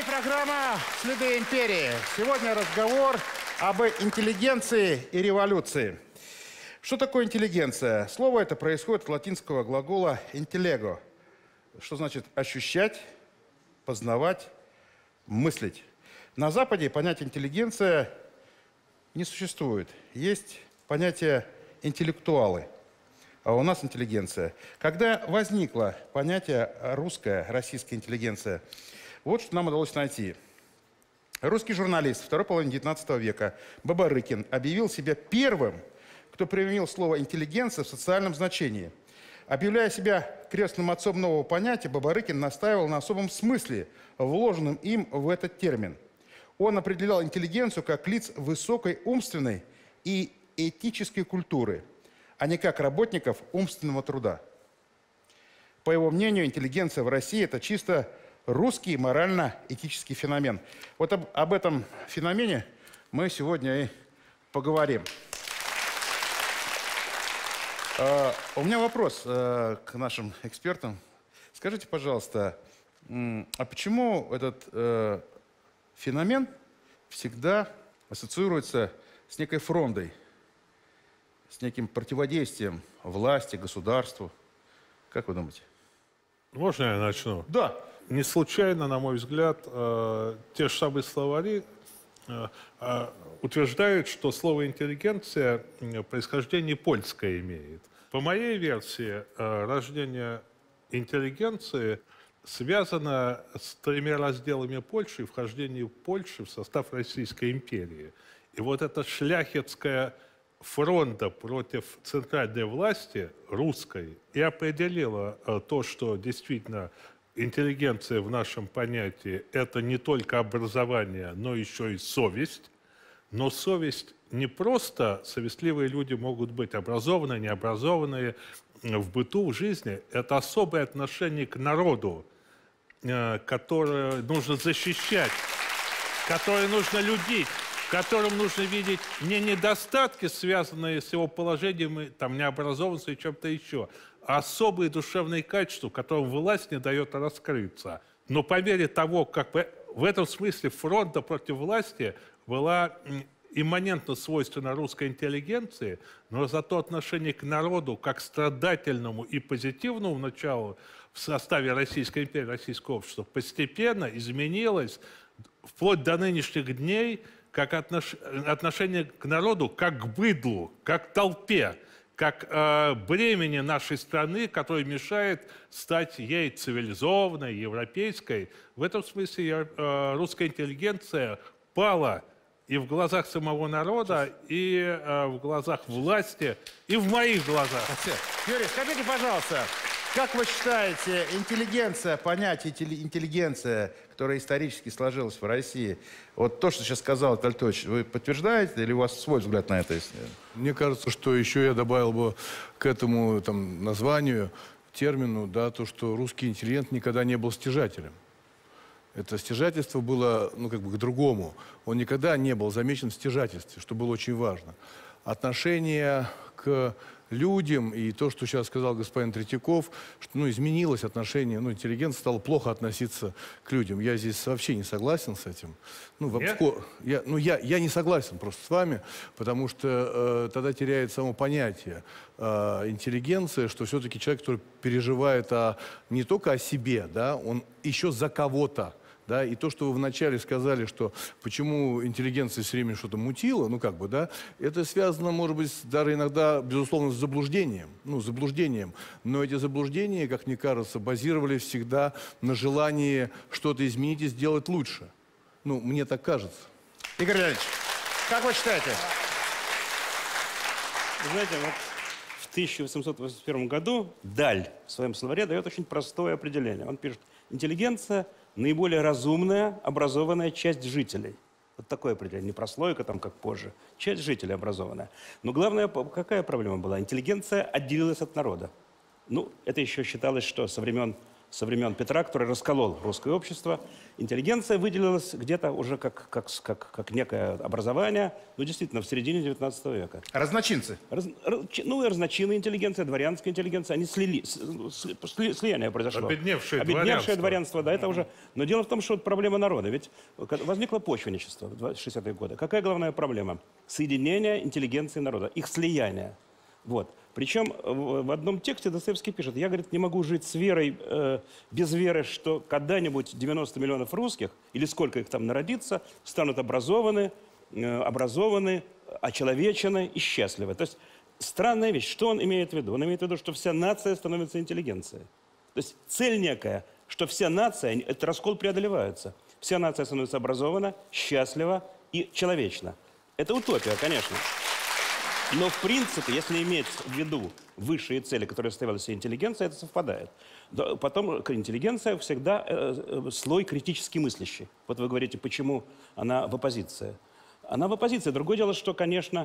эфире программа «Следы империи». Сегодня разговор об интеллигенции и революции. Что такое интеллигенция? Слово это происходит от латинского глагола «intellego», что значит ощущать, познавать, мыслить. На Западе понятие «интеллигенция» не существует. Есть понятие «интеллектуалы», а у нас интеллигенция. Когда возникло понятие «русская», «российская интеллигенция», вот что нам удалось найти. Русский журналист второй половины XIX века Бабарыкин объявил себя первым, кто применил слово «интеллигенция» в социальном значении. Объявляя себя крестным отцом нового понятия, Бабарыкин настаивал на особом смысле, вложенном им в этот термин. Он определял интеллигенцию как лиц высокой умственной и этической культуры, а не как работников умственного труда. По его мнению, интеллигенция в России – это чисто русский морально-этический феномен. Вот об этом феномене мы сегодня и поговорим. У меня вопрос к нашим экспертам. Скажите, пожалуйста, а почему этот феномен всегда ассоциируется с некой фрондой, с неким противодействием власти, государству? Как вы думаете? Можно я начну? Да. Не случайно, на мой взгляд, те же самые словари утверждают, что слово «интеллигенция» происхождение польское имеет. По моей версии, рождение интеллигенции связано с тремя разделами Польши и вхождением Польши в состав Российской империи. И вот эта шляхетская фронта против центральной власти, русской, и определила то, что действительно интеллигенция в нашем понятии – это не только образование, но еще и совесть. Но совесть не просто совестливые люди могут быть образованные, необразованные в быту, в жизни. Это особое отношение к народу, которое нужно защищать, которое нужно любить, в котором нужно видеть не недостатки, связанные с его положением, там, необразованностью и чем-то еще, а особые душевные качества, которым власть не дает раскрыться. Но по мере того, как в этом смысле фронта против власти была имманентно свойственна русской интеллигенции, но зато отношение к народу как к страдательному и позитивному началу в составе Российской империи, российского общества постепенно изменилось вплоть до нынешних дней, как отношение к народу как к быдлу, как к толпе, как бремени нашей страны, которое мешает стать ей цивилизованной, европейской. В этом смысле русская интеллигенция пала и в глазах самого народа, и в глазах власти, и в моих глазах. Юрий, скажите, пожалуйста, как вы считаете, интеллигенция, понятие интеллигенция, которое исторически сложилось в России, вот то, что сейчас сказал Виталий Анатольевич, вы подтверждаете или у вас свой взгляд на это? Мне кажется, что еще я добавил бы к этому названию, термину, да, то, что русский интеллигент никогда не был стяжателем. Это стяжательство было, к другому. Он никогда не был замечен в стяжательстве, что было очень важно. Отношение к людям и то, что сейчас сказал господин Третьяков, что изменилось отношение, интеллигенция стала плохо относиться к людям. Я здесь вообще не согласен с этим. Я не согласен просто с вами, потому что тогда теряет само понятие интеллигенция, что все-таки человек, который переживает не только о себе, да, он еще за кого-то. Да, и то, что вы вначале сказали, что почему интеллигенция все время что-то мутила, это связано, может быть, даже иногда, безусловно, с заблуждением. Но эти заблуждения, как мне кажется, базировались всегда на желании что-то изменить и сделать лучше. Мне так кажется. Игорь Леонидович, как вы считаете? Знаете, в 1881 году Даль в своем словаре дает очень простое определение. Он пишет: интеллигенция – наиболее разумная, образованная часть жителей. Вот такое определение. Не прослойка, как позже. Часть жителей образованная. Но главное, какая проблема была? Интеллигенция отделилась от народа. Это еще считалось, что со времен со времен Петра, который расколол русское общество. Интеллигенция выделилась где-то уже как некое образование, ну, действительно, в середине 19 века. Разночинцы. Ну, и разночинная интеллигенция, дворянская интеллигенция, они слияние произошло. Обедневшее дворянство, да, это уже... Но дело в том, что вот проблема народа. Ведь возникло почвенничество в 60-е годы. Какая главная проблема? Соединение интеллигенции и народа, их слияние. Вот. Причем в одном тексте Достоевский пишет: я, говорит, не могу жить с верой, без веры, что когда-нибудь 90 миллионов русских, или сколько их там народится, станут образованы, очеловечены и счастливы. То есть странная вещь. Что он имеет в виду? Он имеет в виду, что вся нация становится интеллигенцией. То есть цель некая, что вся нация, этот раскол преодолевается. Вся нация становится образована, счастлива и человечна. Это утопия, конечно. Но, в принципе, если иметь в виду высшие цели, которые ставила себе интеллигенция, это совпадает. Потом интеллигенция всегда слой критически мыслящий. Вот вы говорите, почему она в оппозиции. Она в оппозиции. Другое дело, что, конечно,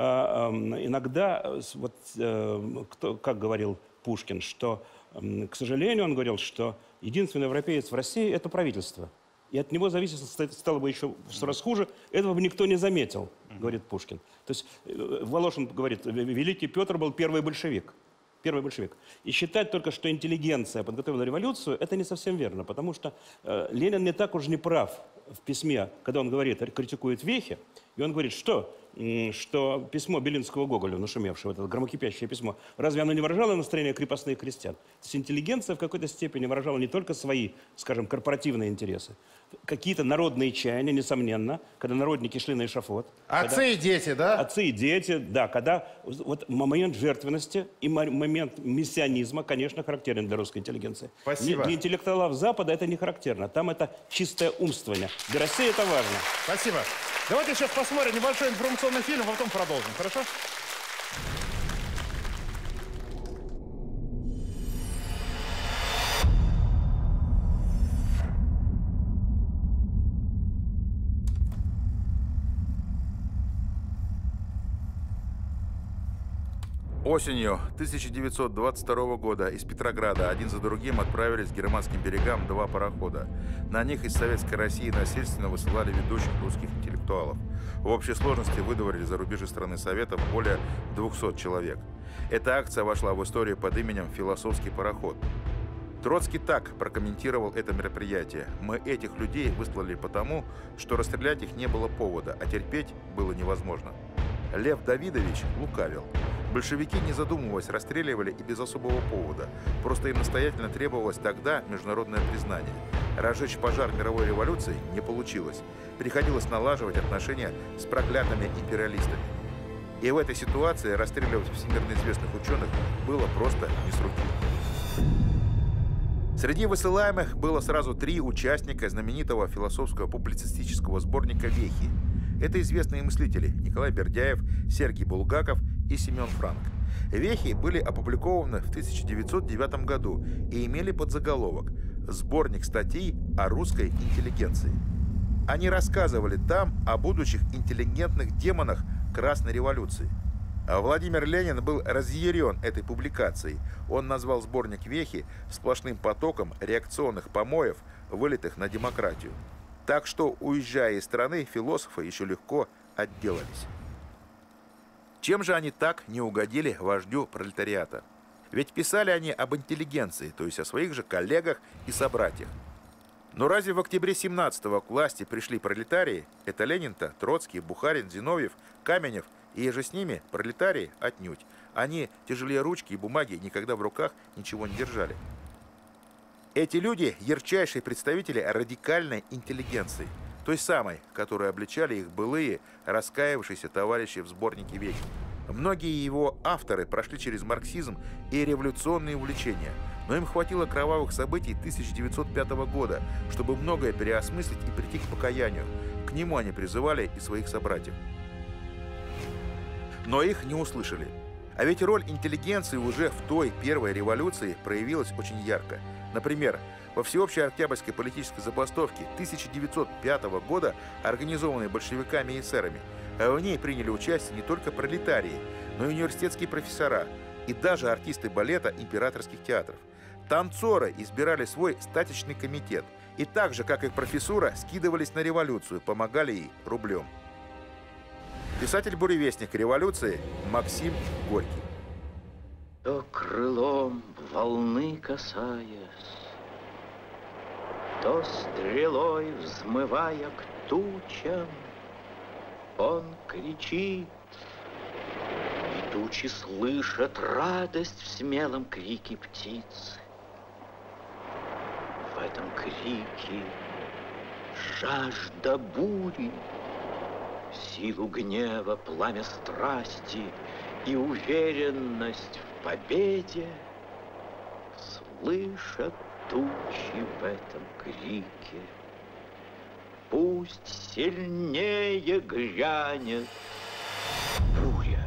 иногда, вот, как говорил Пушкин, что, к сожалению, он говорил, что единственный европеец в России – это правительство. И от него зависит, стало бы еще в 100 раз хуже, этого бы никто не заметил, говорит Пушкин. То есть Волошин говорит, великий Петр был первый большевик. Первый большевик. И считать только, что интеллигенция подготовила революцию, это не совсем верно, потому что Ленин не так уж не прав в письме, когда он говорит, критикует Вехе, и он говорит, что письмо Белинского Гоголю, нашумевшего, это громокипящее письмо, разве оно не выражало настроение крепостных крестьян? То есть интеллигенция в какой-то степени выражала не только свои, скажем, корпоративные интересы, какие-то народные чаяния, несомненно, когда народники шли на эшафот. Отцы и дети, да? Отцы и дети, да, когда вот момент жертвенности и момент мессианизма, конечно, характерен для русской интеллигенции. Спасибо. Для интеллектуалов Запада это не характерно, там это чистое умствование. Для России это важно. Спасибо. Давайте сейчас посмотрим небольшой информационный фильм, а потом продолжим. Хорошо? Осенью 1922 года из Петрограда один за другим отправились к германским берегам 2 парохода. На них из Советской России насильственно высылали ведущих русских интеллектуалов. В общей сложности выдворили за рубежи страны Советов более 200 человек. Эта акция вошла в историю под именем «Философский пароход». Троцкий так прокомментировал это мероприятие: «Мы этих людей выслали потому, что расстрелять их не было повода, а терпеть было невозможно». Лев Давидович лукавил. Большевики, не задумываясь, расстреливали и без особого повода. Просто им настоятельно требовалось тогда международное признание. Разжечь пожар мировой революции не получилось. Приходилось налаживать отношения с проклятыми империалистами. И в этой ситуации расстреливать всемирно известных ученых было просто не с руки. Среди высылаемых было сразу 3 участника знаменитого философского публицистического сборника «Вехи». Это известные мыслители Николай Бердяев, Сергий Булгаков и Семен Франк. «Вехи» были опубликованы в 1909 году и имели подзаголовок «Сборник статей о русской интеллигенции». Они рассказывали там о будущих интеллигентных демонах Красной революции. А Владимир Ленин был разъярен этой публикацией. Он назвал сборник «Вехи» сплошным потоком реакционных помоев, вылитых на демократию. Так что, уезжая из страны, философы еще легко отделались. Чем же они так не угодили вождю пролетариата? Ведь писали они об интеллигенции, то есть о своих же коллегах и собратьях. Но разве в октябре 17-го к власти пришли пролетарии? Это Ленин-то, Троцкий, Бухарин, Зиновьев, Каменев и же с ними пролетарии отнюдь. Они, тяжелее ручки и бумаги, никогда в руках ничего не держали. Эти люди – ярчайшие представители радикальной интеллигенции, той самой, которую обличали их былые, раскаявшиеся товарищи в сборнике «Вехи». Многие его авторы прошли через марксизм и революционные увлечения, но им хватило кровавых событий 1905 года, чтобы многое переосмыслить и прийти к покаянию. К нему они призывали и своих собратьев. Но их не услышали. А ведь роль интеллигенции уже в той первой революции проявилась очень ярко. Например, во всеобщей октябрьской политической забастовке 1905 года, организованной большевиками и эсерами, в ней приняли участие не только пролетарии, но и университетские профессора и даже артисты балета императорских театров. Танцоры избирали свой стачечный комитет и так же, как и профессура, скидывались на революцию, помогали ей рублем. Писатель-буревестник революции Максим Горький. То крылом волны касаясь, то стрелой взмывая к тучам, он кричит, и тучи слышат радость в смелом крике птицы. В этом крике жажда бури, силу гнева, пламя страсти и уверенность в победе слышат тучи в этом крике. Пусть сильнее грянет буря.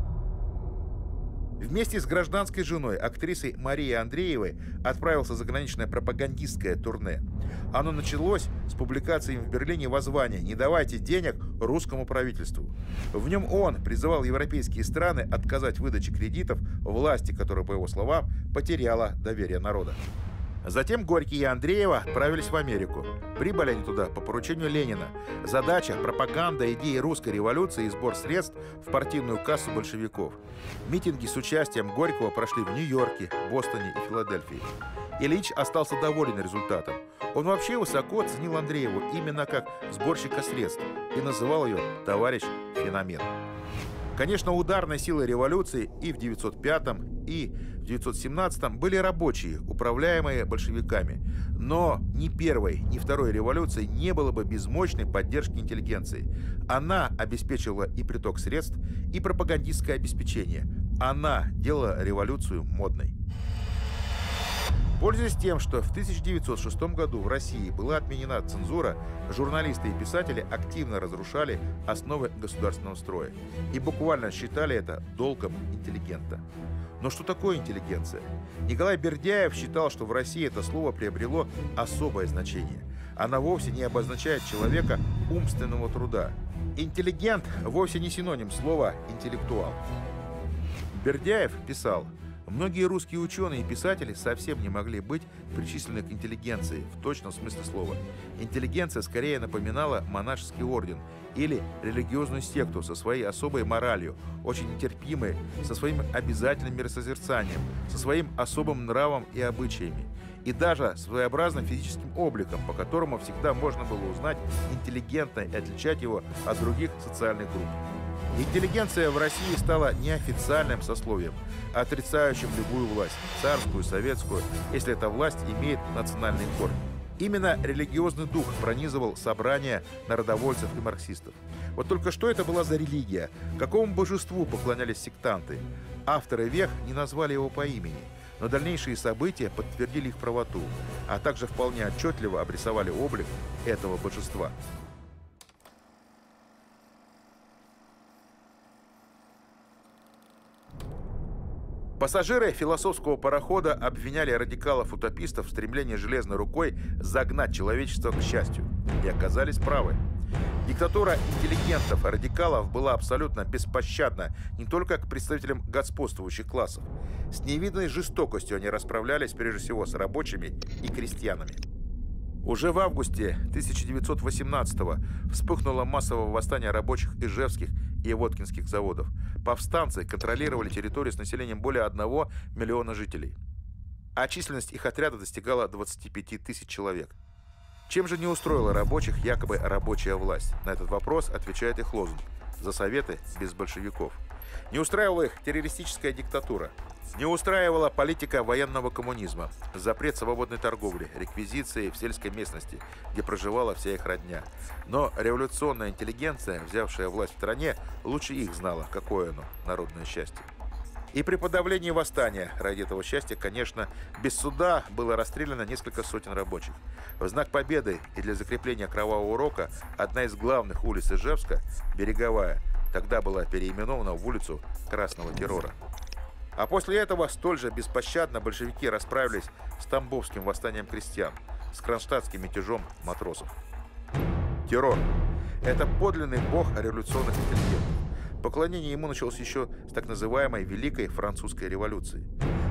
Вместе с гражданской женой, актрисой Марией Андреевой, отправился в заграничное пропагандистское турне. Оно началось с публикации в Берлине воззвания «Не давайте денег русскому правительству». В нем он призывал европейские страны отказать в выдаче кредитов власти, которая, по его словам, потеряла доверие народа. Затем Горький и Андреева отправились в Америку. Прибыли они туда по поручению Ленина. Задача – пропаганда идеи русской революции и сбор средств в партийную кассу большевиков. Митинги с участием Горького прошли в Нью-Йорке, Бостоне и Филадельфии. Ильич остался доволен результатом. Он вообще высоко ценил Андрееву именно как сборщика средств и называл ее «товарищ феномен». Конечно, ударной силой революции и в 905-м, и в 917-м были рабочие, управляемые большевиками. Но ни первой, ни второй революции не было бы без мощной поддержки интеллигенции. Она обеспечивала и приток средств, и пропагандистское обеспечение. Она делала революцию модной. Пользуясь тем, что в 1906 году в России была отменена цензура, журналисты и писатели активно разрушали основы государственного строя и буквально считали это долгом интеллигента. Но что такое интеллигенция? Николай Бердяев считал, что в России это слово приобрело особое значение. Она вовсе не обозначает человека умственного труда. Интеллигент вовсе не синоним слова «интеллектуал». Бердяев писал: многие русские ученые и писатели совсем не могли быть причислены к интеллигенции в точном смысле слова. Интеллигенция скорее напоминала монашеский орден или религиозную секту со своей особой моралью, очень нетерпимой, со своим обязательным миросозерцанием, со своим особым нравом и обычаями, и даже своеобразным физическим обликом, по которому всегда можно было узнать интеллигента и отличать его от других социальных групп. Интеллигенция в России стала неофициальным сословием, отрицающим любую власть, царскую, советскую, если эта власть имеет национальный корень. Именно религиозный дух пронизывал собрания народовольцев и марксистов. Вот только что это была за религия? Какому божеству поклонялись сектанты? Авторы «Вех» не назвали его по имени, но дальнейшие события подтвердили их правоту, а также вполне отчетливо обрисовали облик этого божества. Пассажиры философского парохода обвиняли радикалов-утопистов в стремлении железной рукой загнать человечество к счастью. И оказались правы. Диктатура интеллигентов и радикалов была абсолютно беспощадна не только к представителям господствующих классов. С невиданной жестокостью они расправлялись прежде всего с рабочими и крестьянами. Уже в августе 1918-го вспыхнуло массовое восстание рабочих ижевских и воткинских заводов. Повстанцы контролировали территорию с населением более 1 миллиона жителей. А численность их отряда достигала 25 тысяч человек. Чем же не устроила рабочих якобы рабочая власть? На этот вопрос отвечает их лозунг: «За советы без большевиков». Не устраивала их террористическая диктатура. Не устраивала политика военного коммунизма, запрет свободной торговли, реквизиции в сельской местности, где проживала вся их родня. Но революционная интеллигенция, взявшая власть в стране, лучше их знала, какое оно народное счастье. И при подавлении восстания ради этого счастья, конечно, без суда было расстреляно несколько сотен рабочих. В знак победы и для закрепления кровавого урока одна из главных улиц Ижевска, Береговая, тогда была переименована в улицу Красного террора. А после этого столь же беспощадно большевики расправились с Тамбовским восстанием крестьян, с кронштадтским мятежом матросов. Террор – это подлинный бог революционных интеллигентов. Поклонение ему началось еще с так называемой Великой Французской революции.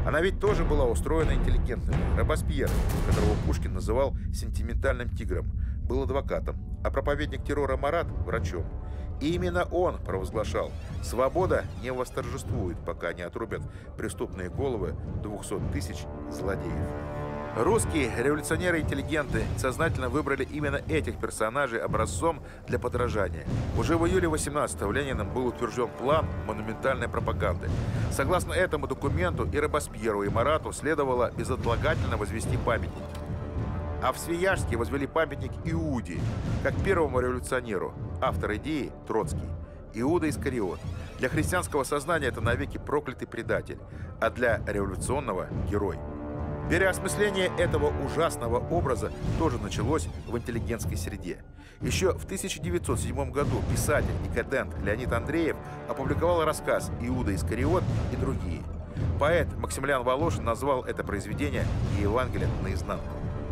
Она ведь тоже была устроена интеллигентными. Робеспьер, которого Пушкин называл сентиментальным тигром, был адвокатом, а проповедник террора Марат – врачом. И именно он провозглашал: свобода не восторжествует, пока не отрубят преступные головы 200 тысяч злодеев. Русские революционеры-интеллигенты сознательно выбрали именно этих персонажей образцом для подражания. Уже в июле 18-го Лениным был утвержден план монументальной пропаганды. Согласно этому документу и Робеспьеру, и Марату следовало безотлагательно возвести памятники. А в Свияжске возвели памятник Иуде, как первому революционеру. Автор идеи – Троцкий. Иуда Искариот. Для христианского сознания это навеки проклятый предатель, а для революционного – герой. Переосмысление этого ужасного образа тоже началось в интеллигентской среде. Еще в 1907 году писатель, декадент Леонид Андреев опубликовал рассказ «Иуда Искариот» и другие. Поэт Максимилиан Волошин назвал это произведение «Евангелием наизнанку».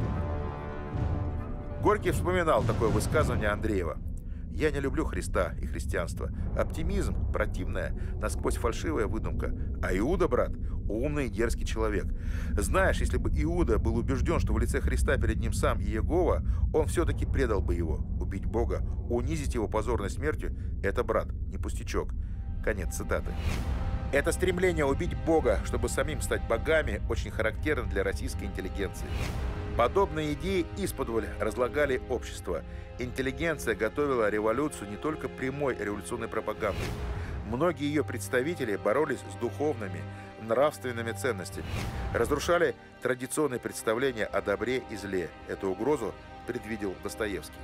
Горький вспоминал такое высказывание Андреева: «Я не люблю Христа и христианство. Оптимизм – противная, насквозь фальшивая выдумка. А Иуда, брат, умный и дерзкий человек. Знаешь, если бы Иуда был убежден, что в лице Христа перед ним сам Иегова, он все-таки предал бы его. Убить Бога, унизить его позорной смертью – это, брат, не пустячок». Конец цитаты. Это стремление убить Бога, чтобы самим стать богами, очень характерно для российской интеллигенции. Подобные идеи исподволь разлагали общество. Интеллигенция готовила революцию не только прямой революционной пропагандой. Многие ее представители боролись с духовными, нравственными ценностями, разрушали традиционные представления о добре и зле. Эту угрозу предвидел Достоевский.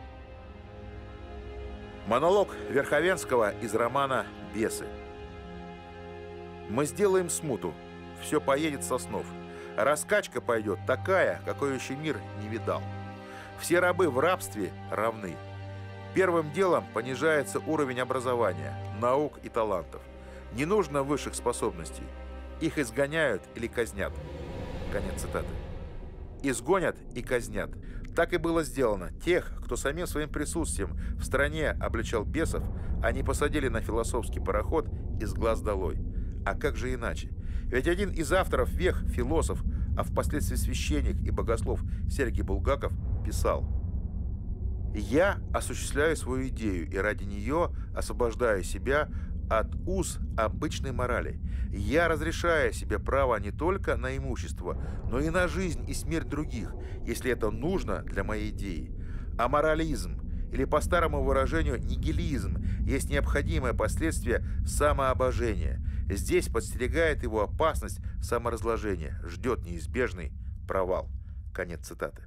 Монолог Верховенского из романа «Бесы». «Мы сделаем смуту, все поедет со снов. Раскачка пойдет такая, какой еще мир не видал. Все рабы в рабстве равны. Первым делом понижается уровень образования, наук и талантов. Не нужно высших способностей. Их изгоняют или казнят». Конец цитаты. Изгонят и казнят. Так и было сделано. Тех, кто самим своим присутствием в стране обличал бесов, они посадили на философский пароход из глаз долой. А как же иначе? Ведь один из авторов «Вех», философ, а впоследствии священник и богослов Сергий Булгаков писал: «Я осуществляю свою идею и ради нее освобождаю себя от уз обычной морали. Я разрешаю себе право не только на имущество, но и на жизнь и смерть других, если это нужно для моей идеи. А морализм, или по старому выражению нигилизм, есть необходимое последствие самообожения. Здесь подстерегает его опасность саморазложения, ждет неизбежный провал». Конец цитаты.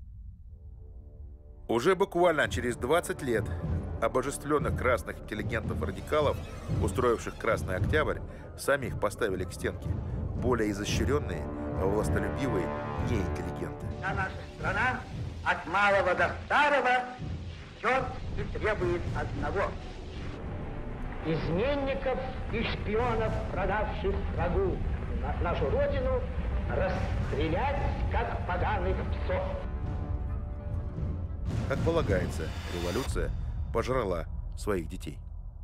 Уже буквально через 20 лет обожествленных красных интеллигентов-радикалов, устроивших Красный Октябрь, самих поставили к стенке. Более изощренные, властолюбивые неинтеллигенты. А наша страна от малого до старого ждет и требует одного: изменников и шпионов, продавших врагу нашу родину, расстрелять, как поганых псов. Как полагается, революция пожрала своих детей.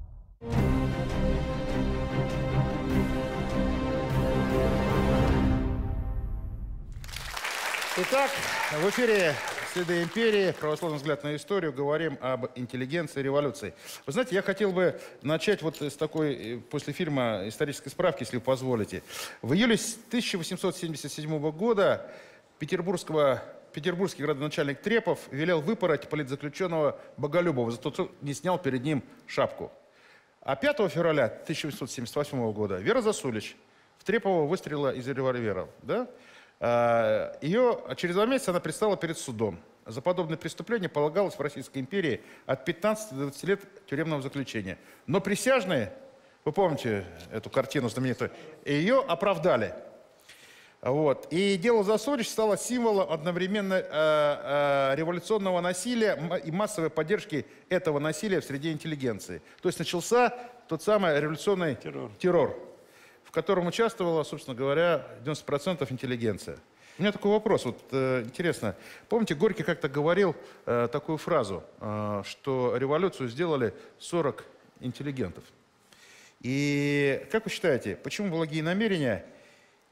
Итак, в эфире «Следы империи», православный взгляд на историю, говорим об интеллигенции и революции. Вы знаете, я хотел бы начать вот с такой, после фильма, исторической справки, если вы позволите. В июле 1877 года петербургский градоначальник Трепов велел выпороть политзаключенного Боголюбова за то, что не снял перед ним шапку. А 5 февраля 1878 года Вера Засулич в Трепова выстрелила из револьвера. Да? Через 2 месяца она предстала перед судом. За подобное преступление полагалось в Российской империи от 15 до 20 лет тюремного заключения. Но присяжные, вы помните эту картину знаменитую, ее оправдали. Вот. И дело Засулич стало символом одновременно революционного насилия и массовой поддержки этого насилия в среде интеллигенции. То есть начался тот самый революционный террор, в котором участвовала, собственно говоря, 90% интеллигенция. У меня такой вопрос, вот интересно. Помните, Горький как-то говорил такую фразу, что революцию сделали 40 интеллигентов. И как вы считаете, почему благие намерения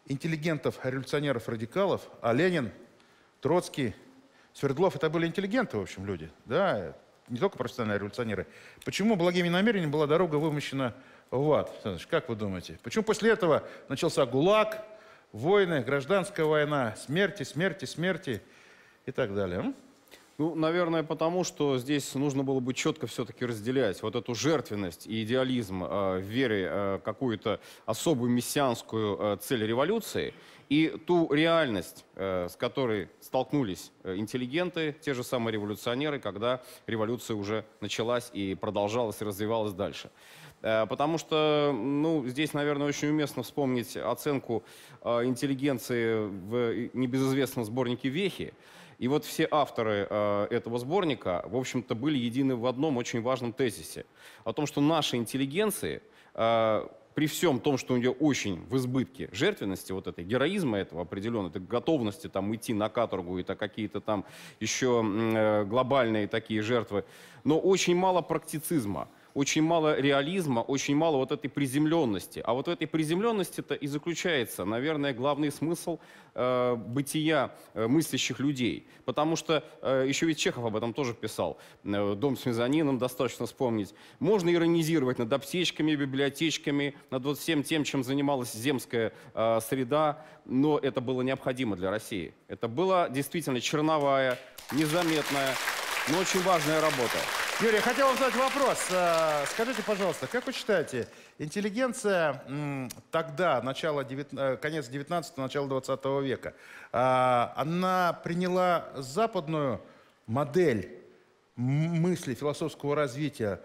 интеллигентов, революционеров, радикалов, а Ленин, Троцкий, Свердлов — это были интеллигенты, в общем, люди, да, не только профессиональные революционеры. Почему благими намерениями была дорога вымощена в ад? Как вы думаете? Почему после этого начался ГУЛАГ, войны, гражданская война, смерти, смерти, смерти и так далее? Ну, наверное, потому что здесь нужно было бы четко все-таки разделять вот эту жертвенность и идеализм в вере какую-то особую мессианскую цель революции и ту реальность, с которой столкнулись интеллигенты, те же самые революционеры, когда революция уже началась и продолжалась и развивалась дальше. Потому что, ну, здесь, наверное, очень уместно вспомнить оценку интеллигенции в небезызвестном сборнике «Вехи». И вот все авторы этого сборника, в общем-то, были едины в одном очень важном тезисе. О том, что наши интеллигенции, при всем том, что у нее очень в избытке жертвенности, вот этой героизма этого определенной, этой готовности там идти на каторгу и какие-то там еще глобальные такие жертвы, но очень мало практицизма. Очень мало реализма, очень мало вот этой приземленности. А вот в этой приземленности-то и заключается, наверное, главный смысл бытия мыслящих людей. Потому что еще ведь Чехов об этом тоже писал. «Дом с мезонином» достаточно вспомнить. Можно иронизировать над аптечками, библиотечками, над вот всем тем, чем занималась земская среда, но это было необходимо для России. Это была действительно черновая, незаметная, но очень важная работа. Юрий, я хотел вам задать вопрос. Скажите, пожалуйста, как вы считаете, интеллигенция тогда, конец 19-го, начало 20 века, она приняла западную модель мысли, философского развития,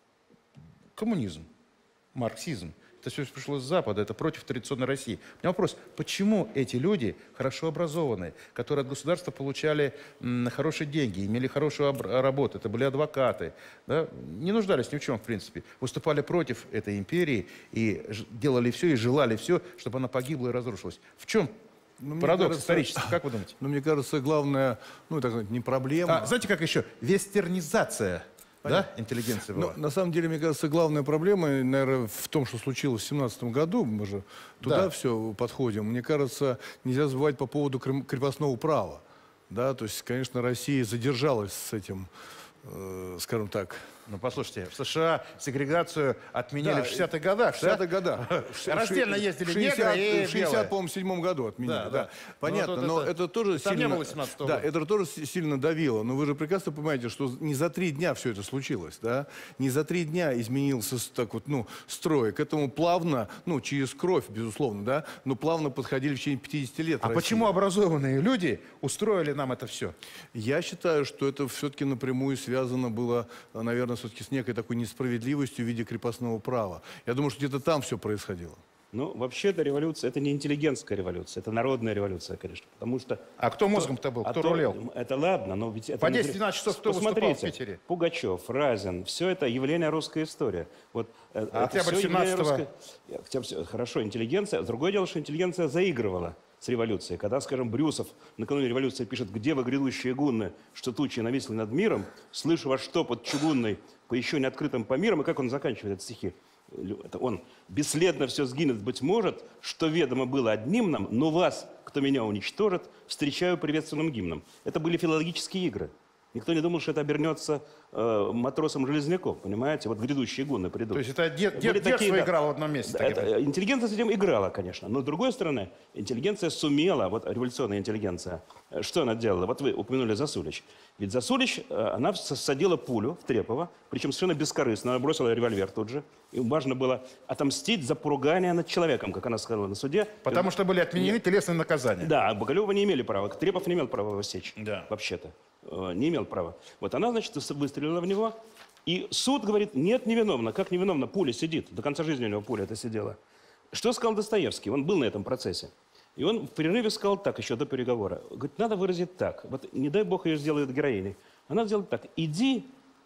коммунизм, марксизм? Это все пришло с Запада, это против традиционной России. У меня вопрос, почему эти люди, хорошо образованные, которые от государства получали хорошие деньги, имели хорошую работу, это были адвокаты, да, не нуждались ни в чем, в принципе, выступали против этой империи и делали все, и желали все, чтобы она погибла и разрушилась. В чем парадокс исторический, как вы думаете? Ну, мне кажется, главное, ну, так сказать, не проблема. Знаете, как еще? Вестернизация. Да, интеллигенция была? На самом деле, мне кажется, главная проблема, наверное, в том, что случилось в 17 году, мы же туда все подходим. Мне кажется, нельзя забывать по поводу крепостного права. Да, то есть, конечно, Россия задержалась с этим, скажем так. Ну, послушайте, в США сегрегацию отменили в 60-х годах. В 60-х годах. Раздельно ездили негры и в 67 году отменили, да. Понятно, но это тоже сильно... Да, это тоже сильно давило. Но вы же прекрасно понимаете, что не за 3 дня все это случилось, да? Не за 3 дня изменился так вот, ну, строй. К этому плавно, ну, через кровь, безусловно, да, но плавно подходили в течение 50 лет. А почему образованные люди устроили нам это все? Я считаю, что это все-таки напрямую связано было, наверное, все-таки с некой такой несправедливостью в виде крепостного права. Я думаю, что где-то там все происходило. Ну, вообще-то революция, это не интеллигентская революция, это народная революция, конечно. Потому что... А кто мозгом-то был? Кто рулил? Это ладно, но ведь... Это по 10-12 часов кто выступал в Питере? Пугачев, Разин, все это явление русской истории. Вот, Октябрь 17-го? Хорошо, интеллигенция. Другое дело, что интеллигенция заигрывала с революцией. Когда, скажем, Брюсов накануне революции пишет: «Где вы, грядущие гунны, что тучи нависли над миром, слышу ваш топот чугунный по еще не открытым по мирам». И как он заканчивает эти стихи? Это он: «Бесследно все сгинет, быть может, что ведомо было одним нам, но вас, кто меня уничтожит, встречаю приветственным гимном». Это были филологические игры. Никто не думал, что это обернется матросом Железняков, понимаете? Вот грядущие гунны придут. То есть это детство играло в одном месте? Интеллигенция с этим играла, конечно. Но с другой стороны, интеллигенция сумела, вот революционная интеллигенция, что она делала? Вот вы упомянули Засулич. Ведь Засулич, она всадила пулю в Трепова, причем совершенно бескорыстно. Она бросила револьвер тут же. Им важно было отомстить за поругание над человеком, как она сказала на суде. Потому что были отменены телесные наказания. Да, Боголюбова не имели права. Трепов не имел права его сечь. Да. Вообще-то. Не имел права. Вот она, значит, выстрелила в него. И суд говорит: нет, невиновна. Как невиновна? Пуля сидит. До конца жизни у него пуля это сидела. Что сказал Достоевский? Он был на этом процессе. И он в перерыве сказал так, еще до переговора. Говорит, надо выразить так. Вот не дай бог ее сделают героиней. Она сделает так. Иди,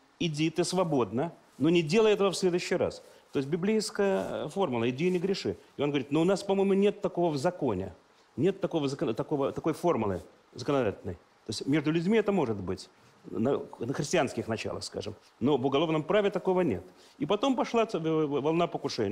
ты свободна, но не делай этого в следующий раз. То есть библейская формула: иди и не греши. И он говорит: но у нас, по-моему, нет такого в законе. Нет такой формулы законодательной. То есть между людьми это может быть. На христианских началах, скажем. Но в уголовном праве такого нет. И потом пошла волна покушений.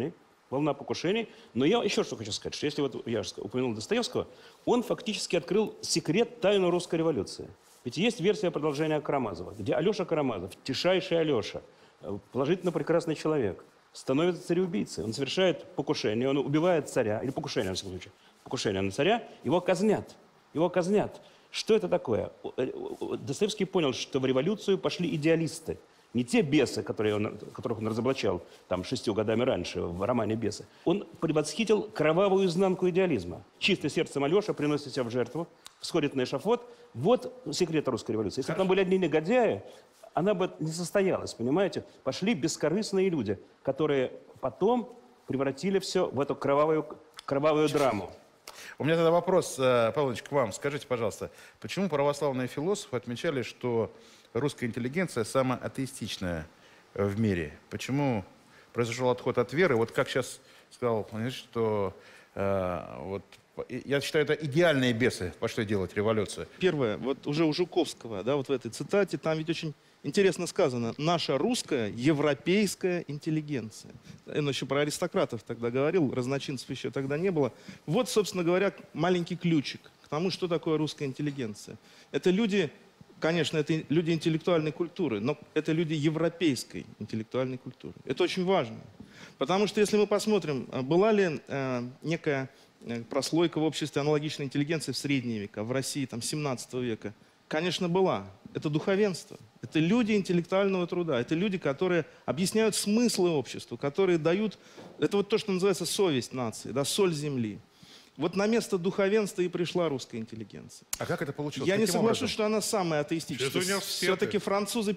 волна покушений. Но я еще что хочу сказать, что если вот я же упомянул Достоевского, он фактически открыл секрет тайны русской революции. Ведь есть версия продолжения Карамазова, где Алеша Карамазов, тишайший Алеша, положительно прекрасный человек, становится цареубийцей. Он совершает покушение, он убивает царя, или покушение, на всяком случае, покушение на царя, его казнят. Его казнят. Что это такое? Достоевский понял, что в революцию пошли идеалисты. Не те бесы, которых он разоблачал там 6 годами раньше в романе «Бесы». Он предвосхитил кровавую изнанку идеализма. Чистое сердцем Алеша приносит себя в жертву, всходит на эшафот. Вот секрет русской революции. Если бы там были одни негодяи, она бы не состоялась, понимаете? Пошли бескорыстные люди, которые потом превратили все в эту кровавую драму. У меня тогда вопрос, Павел Ильич, к вам. Скажите, пожалуйста, почему православные философы отмечали, что русская интеллигенция самая атеистичная в мире? Почему произошел отход от веры? Вот как сейчас сказал, что вот, я считаю, это идеальные бесы, по что делать революцию. Первое, вот уже у Жуковского, да, вот в этой цитате, там ведь очень интересно сказано: наша русская европейская интеллигенция. Он еще про аристократов тогда говорил, разночинцев еще тогда не было. Вот, собственно говоря, маленький ключик к тому, что такое русская интеллигенция. Это люди, конечно, это люди интеллектуальной культуры, но это люди европейской интеллектуальной культуры. Это очень важно. Потому что если мы посмотрим, была ли некая прослойка в обществе аналогичной интеллигенции в средние века, в России там 17 века, конечно, была. Это духовенство. Это люди интеллектуального труда. Это люди, которые объясняют смыслы обществу, которые дают... Это вот то, что называется совесть нации, да, соль земли. Вот на место духовенства и пришла русская интеллигенция. А как это получилось? Я не Каким соглашусь, образом? что она самая атеистическая. Все-таки французы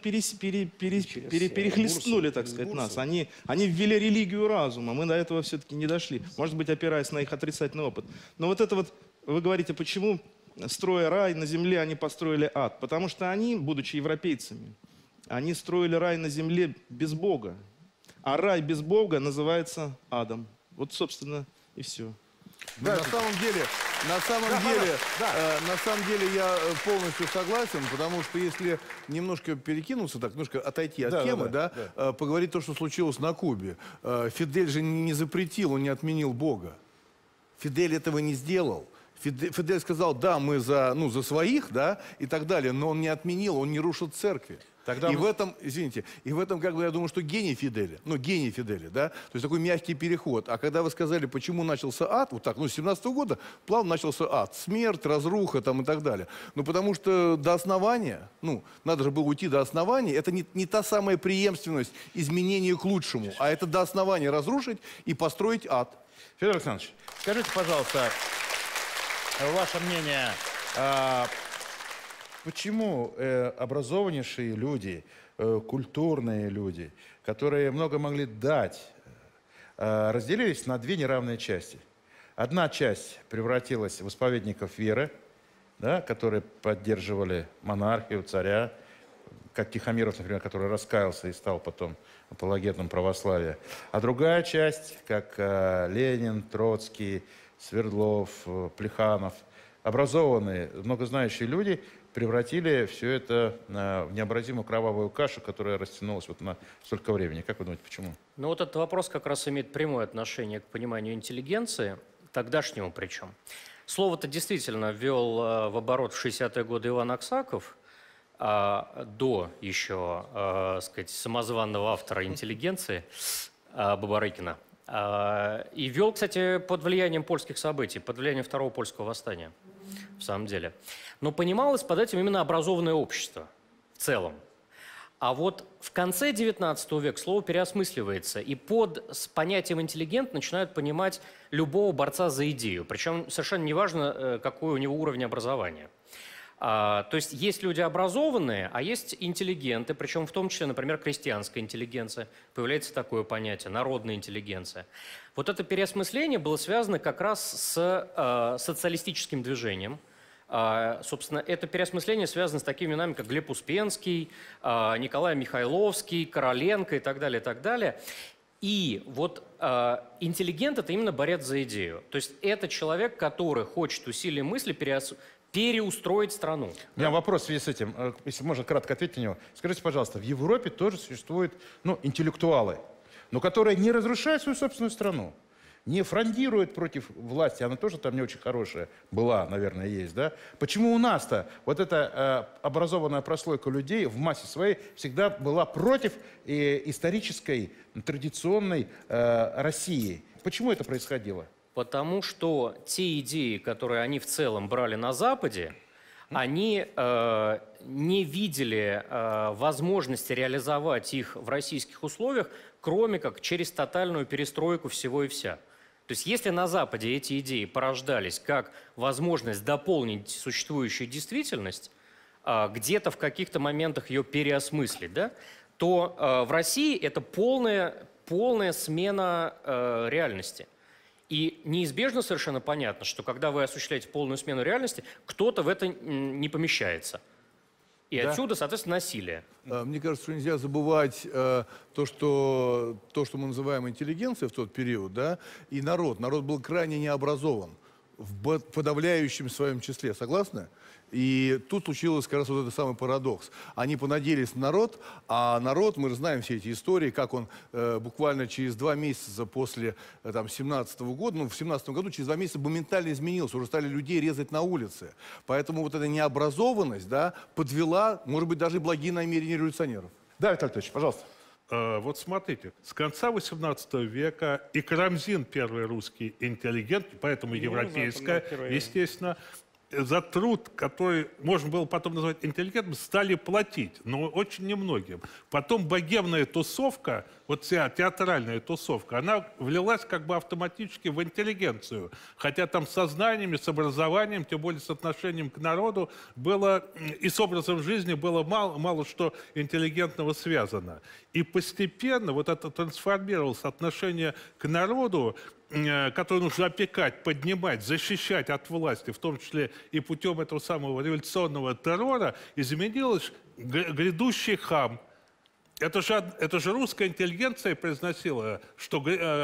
перехлестнули, так сказать, нас. Они ввели религию разума. Мы до этого все-таки не дошли. Может быть, опираясь на их отрицательный опыт. Но вот это вот, вы говорите, почему, строя рай на земле, они построили ад? Потому что они, будучи европейцами, они строили рай на земле без Бога. А рай без Бога называется адом. Вот, собственно, и все. Да, на самом деле я полностью согласен, потому что если немножко перекинуться, так, немножко отойти от темы, поговорить то, что случилось на Кубе. Фидель же не запретил, он не отменил Бога. Фидель этого не сделал. Фидель сказал, да, мы за своих, да, и так далее, но он не отменил, он не рушил церкви. И в этом, извините, как бы я думаю, что гений Фиделя, да, то есть такой мягкий переход. А когда вы сказали, почему начался ад, вот так, с 17-го года плавно начался ад, смерть, разруха там и так далее. Потому что до основания, надо же было уйти до основания, это не та самая преемственность изменения к лучшему, а это до основания разрушить и построить ад. Федор Александрович, скажите, пожалуйста, ваше мнение, почему образованнейшие люди, культурные люди, которые много могли дать, разделились на две неравные части? Одна часть превратилась в исповедников веры, да, которые поддерживали монархию, царя, как Тихомиров, например, который раскаялся и стал потом апологетом православия. А другая часть, как Ленин, Троцкий, Свердлов, Плеханов, образованные, многознающие люди, превратили все это в необразимую кровавую кашу, которая растянулась вот на столько времени. Как вы думаете, почему? Вот этот вопрос как раз имеет прямое отношение к пониманию интеллигенции, тогдашнему причем. Слово-то действительно ввел в оборот в 60-е годы Иван Аксаков, до еще, сказать, самозванного автора интеллигенции Бабарыкина. И вел, кстати, под влиянием польских событий, под влиянием Второго польского восстания, в самом деле. Но понималось под этим именно образованное общество в целом. А вот в конце XIX века слово переосмысливается, и под понятием «интеллигент» начинают понимать любого борца за идею. Причем совершенно неважно, какой у него уровень образования. То есть есть люди образованные, а есть интеллигенты, причем в том числе, например, крестьянская интеллигенция. Появляется такое понятие – народная интеллигенция. Вот это переосмысление было связано как раз с социалистическим движением. Собственно, это переосмысление связано с такими именами, как Глеб Успенский, Николай Михайловский, Короленко и так далее, и так далее. И вот интеллигент – это именно борец за идею. То есть это человек, который хочет усилием мысли переустроить страну. У меня вопрос в связи с этим, если можно кратко ответить на него. Скажите, пожалуйста, в Европе тоже существуют интеллектуалы. но которая не разрушает свою собственную страну, не фрондирует против власти, она тоже там не очень хорошая была, наверное, есть, да? Почему у нас-то вот эта образованная прослойка людей в массе своей всегда была против исторической, традиционной России? Почему это происходило? Потому что те идеи, которые они в целом брали на Западе, они не видели возможности реализовать их в российских условиях, кроме как через тотальную перестройку всего и вся. То есть если на Западе эти идеи порождались как возможность дополнить существующую действительность, где-то в каких-то моментах ее переосмыслить, да, то в России это полная смена реальности. И неизбежно совершенно понятно, что когда вы осуществляете полную смену реальности, кто-то в это не помещается. И отсюда, соответственно, насилие. Мне кажется, что нельзя забывать то, что мы называем интеллигенцией в тот период, да, и народ. Народ был крайне необразован в подавляющем своем числе. Согласны? И тут случился как раз вот этот самый парадокс. Они понадеялись на народ, а народ, мы же знаем все эти истории, как он буквально через 2 месяца после 17-го года, ну, в 17-м году, через 2 месяца моментально изменился, уже стали людей резать на улице. Поэтому вот эта необразованность, да, подвела, может быть, даже благие намерения революционеров. Да, Виталий Анатольевич, пожалуйста. Вот смотрите, с конца XVIII века и Карамзин, первый русский интеллигент, поэтому европейская, естественно, за труд, который можно было потом назвать интеллигентным, стали платить, но очень немногим. Потом богемная тусовка, вот вся театральная тусовка, она влилась как бы автоматически в интеллигенцию. Хотя там со знаниями, с образованием, тем более с отношением к народу было, и с образом жизни было мало что интеллигентного связано. И постепенно вот это трансформировалось отношение к народу, который нужно опекать, поднимать, защищать от власти, в том числе и путем этого самого революционного террора, изменилось грядущий хам. Это же русская интеллигенция произносила, что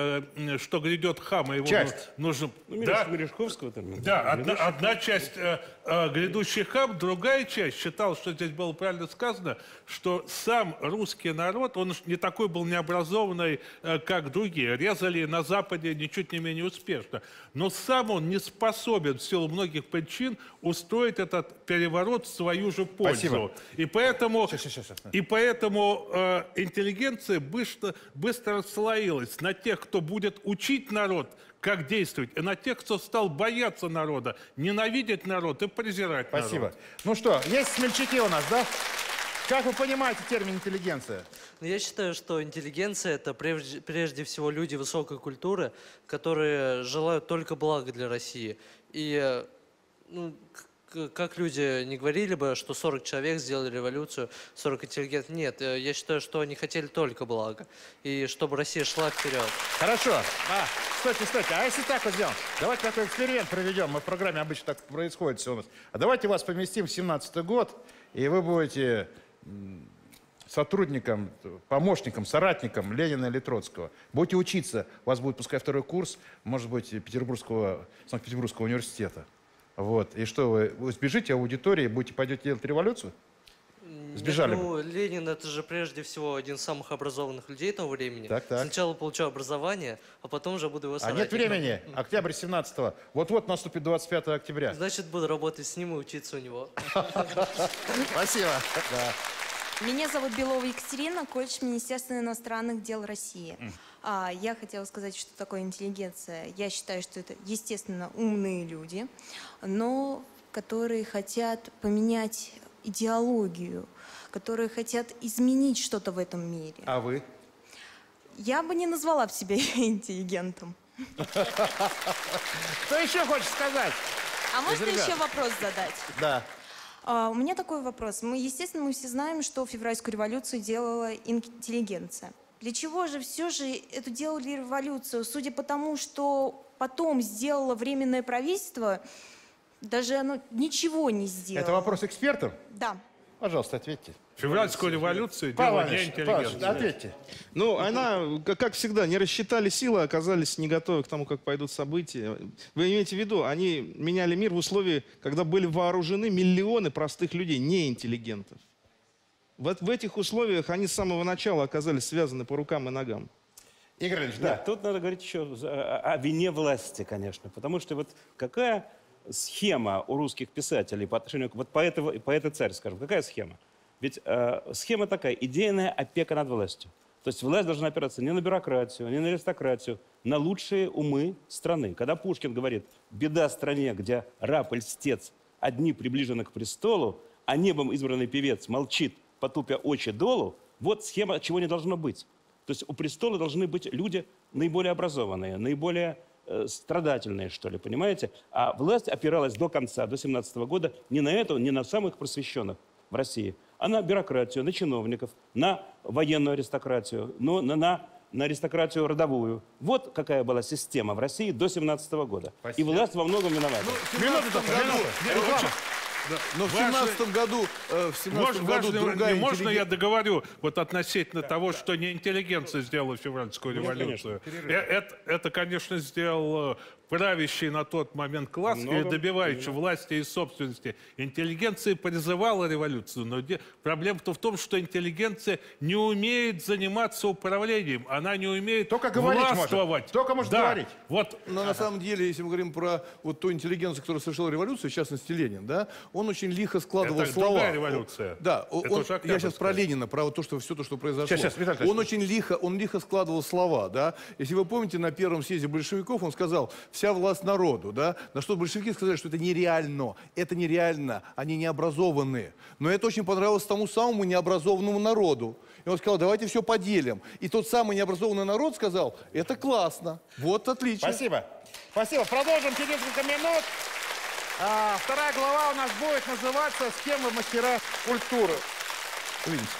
грядет хам, и его нужно... Да, Мережковского термина. Да, одна часть грядущий хам, другая часть считала, что здесь было правильно сказано, что сам русский народ, он не такой был необразованный, как другие. Резали на Западе ничуть не менее успешно. Но сам он не способен в силу многих причин устроить этот переворот в свою же пользу. Спасибо. И поэтому интеллигенция быстро расслоилась на тех, кто будет учить народ, как действовать, и на тех, кто стал бояться народа, ненавидеть народ и презирать народ. Спасибо. Ну что, есть смельчаки у нас, да? Как вы понимаете термин интеллигенция? Я считаю, что интеллигенция – это прежде всего люди высокой культуры, которые желают только блага для России. И как люди не говорили бы, что 40 человек сделали революцию, 40 интеллигентов. Нет, я считаю, что они хотели только блага. И чтобы Россия шла вперед. Хорошо. Стойте. А если так вот сделаем? Давайте такой эксперимент проведем. Мы в программе обычно так происходит все у нас. А давайте вас поместим в 17-й год, и вы будете сотрудником, помощником, соратником Ленина или Троцкого. Будете учиться. У вас будет, пускай, 2-й курс, может быть, Санкт-Петербургского университета. Вот. И что, вы сбежите аудитории, пойдете делать революцию? Сбежали бы. Ленин – это же прежде всего один из самых образованных людей того времени. Так. Сначала получу образование, а потом уже буду его соратником. А нет времени. Октябрь 17-го. Вот-вот наступит 25 октября. Значит, буду работать с ним и учиться у него. Спасибо. Меня зовут Белова Екатерина, колледж Министерства иностранных дел России. Я хотела сказать, что такое интеллигенция. Я считаю, что это, естественно, умные люди, но которые хотят поменять идеологию, которые хотят изменить что-то в этом мире. А вы? Я бы не назвала себя интеллигентом. Кто еще хочет сказать? А можно еще вопрос задать? Да. У меня такой вопрос. Естественно, мы все знаем, что февральскую революцию делала интеллигенция. Для чего же все же эту делали революцию? Судя по тому, что потом сделало Временное правительство, даже оно ничего не сделало. Это вопрос экспертам? Да. Пожалуйста, ответьте. Февральскую революцию делала не интеллигенция. Ответьте. Ну, она, как всегда, не рассчитали силы, оказались не готовы к тому, как пойдут события. Вы имеете в виду, они меняли мир в условиях, когда были вооружены миллионы простых людей, не интеллигентов. В этих условиях они с самого начала оказались связаны по рукам и ногам. Игорь Ильич, да. Нет, тут надо говорить еще о вине власти, конечно. Потому что вот какая схема у русских писателей по отношению к вот поэт и царь, скажем, какая схема? Ведь схема такая: идейная опека над властью. То есть власть должна опираться не на бюрократию, не на аристократию, на лучшие умы страны. Когда Пушкин говорит: «Беда стране, где раб и льстец одни приближены к престолу, а небом избранный певец молчит, потупя очи долу», вот схема, чего не должно быть. То есть у престола должны быть люди наиболее образованные, наиболее страдательные, что ли, понимаете? А власть опиралась до конца, до 17 года, не на это, не на самых просвещенных в России, а на бюрократию, на чиновников, на военную аристократию, но на аристократию родовую. Вот какая была система в России до 17 года. Спасибо. И власть во многом виновата. Но в 17 году, можно я договорю вот относительно того, что не интеллигенция сделала февральскую революцию? Это, конечно, сделал правящий на тот момент класс и добивающий власти и собственности. Интеллигенция призывала революцию, но проблема-то в том, что интеллигенция не умеет заниматься управлением, она не умеет властвовать. Только может говорить. Вот. Но на самом деле, если мы говорим про вот ту интеллигенцию, которая совершила революцию, в частности Ленин, да, он очень лихо складывал слова. Другая революция. Да, я сейчас про Ленина, про вот все то, что произошло. Он очень лихо складывал слова, да. Если вы помните, на первом съезде большевиков он сказал: «Вся власть народу», да. На что большевики сказали, что это нереально, они необразованные. Но это очень понравилось тому самому необразованному народу. И он сказал: «Давайте все поделим». И тот самый необразованный народ сказал: «Это классно, вот отлично». Спасибо. Спасибо. Продолжим через несколько минут. Вторая глава у нас будет называться «Схемы мастера культуры». Увидимся.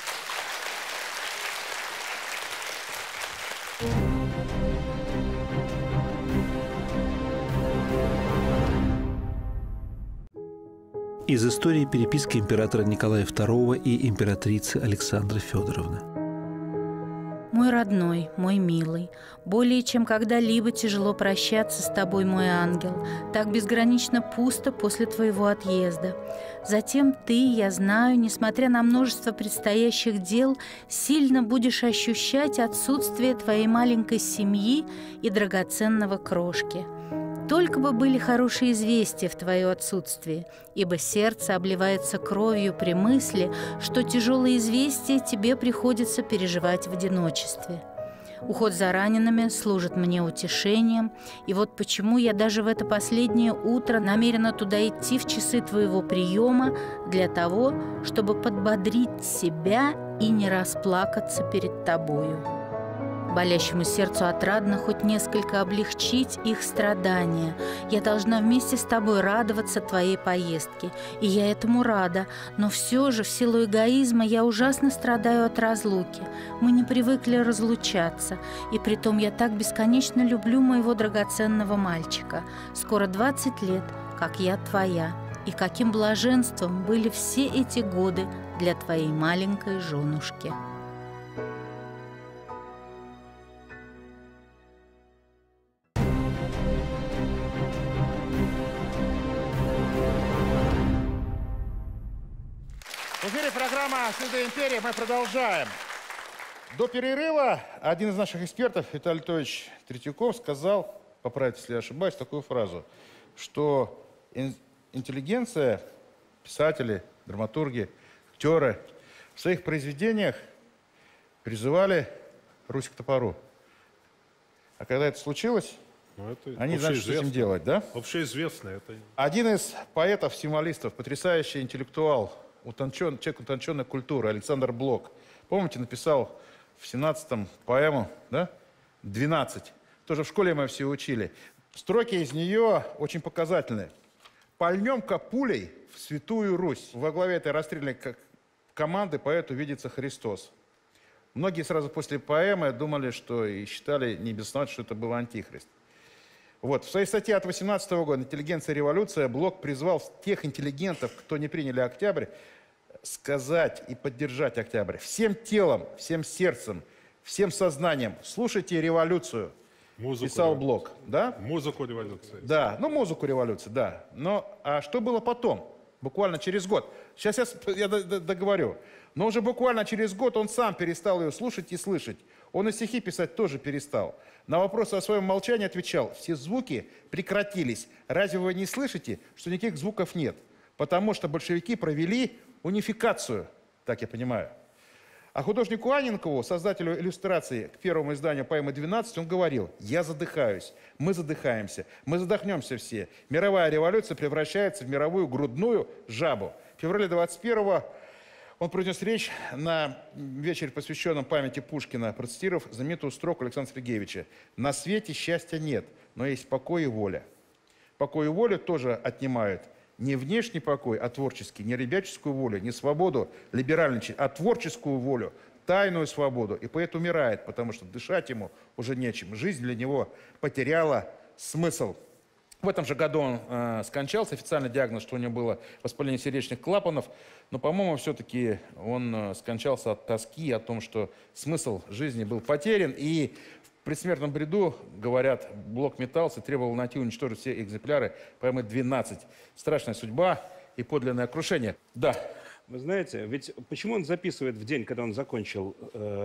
Из истории переписки императора Николая II и императрицы Александры Федоровны. Мой родной, мой милый, более чем когда-либо тяжело прощаться с тобой, мой ангел. Так безгранично пусто после твоего отъезда. Затем ты, я знаю, несмотря на множество предстоящих дел, сильно будешь ощущать отсутствие твоей маленькой семьи и драгоценного крошки. Только бы были хорошие известия в твое отсутствие, ибо сердце обливается кровью при мысли, что тяжелые известия тебе приходится переживать в одиночестве. Уход за ранеными служит мне утешением, и вот почему я даже в это последнее утро намерена туда идти в часы твоего приема для того, чтобы подбодрить себя и не расплакаться перед тобою. Болящему сердцу отрадно хоть несколько облегчить их страдания. Я должна вместе с тобой радоваться твоей поездке, и я этому рада, но все же в силу эгоизма я ужасно страдаю от разлуки. Мы не привыкли разлучаться, и притом я так бесконечно люблю моего драгоценного мальчика. Скоро 20 лет, как я твоя, и каким блаженством были все эти годы для твоей маленькой женушки. В эфире программа «Святая империя». Мы продолжаем. До перерыва один из наших экспертов, Виталий Анатольевич Третьяков, сказал, поправьте, если я ошибаюсь, такую фразу, что интеллигенция, писатели, драматурги, актеры в своих произведениях призывали Русь к топору. А когда это случилось, они знали, что с этим делать, да? Общеизвестно это. Один из поэтов-символистов, потрясающий интеллектуал, человек утонченной культуры, Александр Блок. Помните, написал в 17-м поэму, да? 12. Тоже в школе мы все учили. Строки из нее очень показательные. «Пальнем-ка пулей в святую Русь». Во главе этой расстрельной команды поэту видится Христос. Многие сразу после поэмы думали, что и считали небесновато, что это был антихрист. Вот. В своей статье от 18 года «Интеллигенция и революция» Блок призвал тех интеллигентов, кто не приняли Октябрь, сказать и поддержать Октябрь. Всем телом, всем сердцем, всем сознанием. Слушайте революцию, писал Блок. Да? Музыку революции. Да, ну музыку революции, да. Но а что было потом? Буквально через год. Сейчас я договорю. Но уже буквально через год он сам перестал ее слушать и слышать. Он и стихи писать тоже перестал. На вопросы о своем молчании отвечал: все звуки прекратились. Разве вы не слышите, что никаких звуков нет? Потому что большевики провели унификацию, так я понимаю. А художнику Анненкову, создателю иллюстрации к первому изданию поэмы «12», он говорил: «Я задыхаюсь, мы задыхаемся, мы задохнемся все. Мировая революция превращается в мировую грудную жабу». В феврале 21-го он произнес речь на вечере, посвященном памяти Пушкина, процитировав знаменитую строку Александра Сергеевича: «На свете счастья нет, но есть покой и воля». Покой и волю тоже отнимают. Не внешний покой, а творческий, не ребяческую волю, не свободу либеральничать, а творческую волю, тайную свободу. И поэт умирает, потому что дышать ему уже нечем. Жизнь для него потеряла смысл. В этом же году он скончался. Официальный диагноз, что у него было воспаление сердечных клапанов. Но, по-моему, все-таки он скончался от тоски, о том, что смысл жизни был потерян. И в предсмертном бреду, говорят, блок метался, требовал найти и уничтожить все экземпляры поэмы «12». Страшная судьба и подлинное крушение. Да. Вы знаете, ведь почему он записывает в день, когда он закончил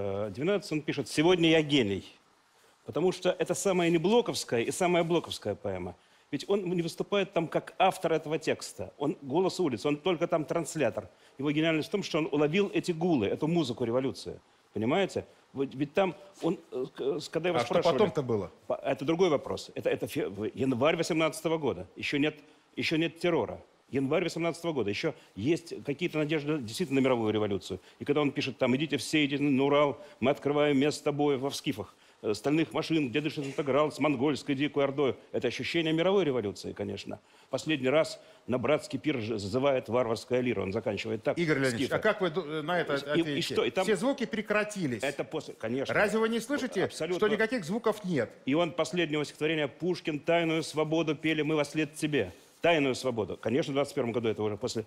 12, он пишет: «Сегодня я гений». Потому что это самая неблоковская и самая блоковская поэма. Ведь он не выступает там как автор этого текста. Он голос улицы, он только там транслятор. Его гениальность в том, что он уловил эти гулы, эту музыку революции. Понимаете? Ведь там он, когда его спрашивали... что потом-то было? Это другой вопрос. Это январь 18 года. Еще нет террора. Январь 18 года. Еще есть какие-то надежды действительно на мировую революцию. И когда он пишет там: «Идите все, идите на Урал, мы открываем место боя во Вскифах. Стальных машин, где дышит интеграл с монгольской дикой ордой». Это ощущение мировой революции, конечно. Последний раз на братский пир зазывает варварская лира. Он заканчивает так. Игорь Леонидович, а как вы на это ответите? И что? И там... Все звуки прекратились. Это после, конечно. Разве вы не слышите, абсолютно, что никаких звуков нет? И он последнего стихотворения: «Пушкин, тайную свободу пели мы во след тебе». Тайную свободу. Конечно, в 21 году это уже после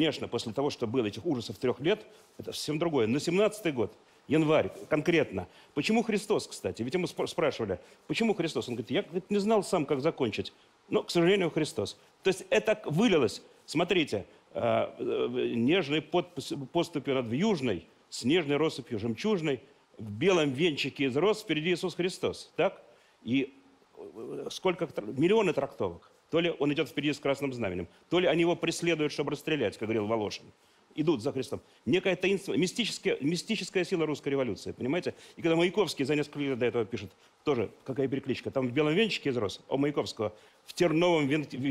того, что было этих ужасов 3 лет, это совсем другое. Но 17-й год, январь, конкретно. Почему Христос, кстати? Ведь ему спрашивали, почему Христос? Он говорит: я не знал сам, как закончить. Но, к сожалению, Христос. То есть это вылилось. Смотрите, нежной поступью над вьюжной, снежной россыпью жемчужной, в белом венчике из роз впереди Иисус Христос. Так? И сколько, миллионы трактовок. То ли он идет впереди с красным знаменем, то ли они его преследуют, чтобы расстрелять, как говорил Волошин. Идут за Христом. Некая таинственная, мистическая сила русской революции, понимаете? И когда Маяковский за несколько лет до этого пишет, тоже какая перекличка, там в белом венчике из роз, у Маяковского: в терновом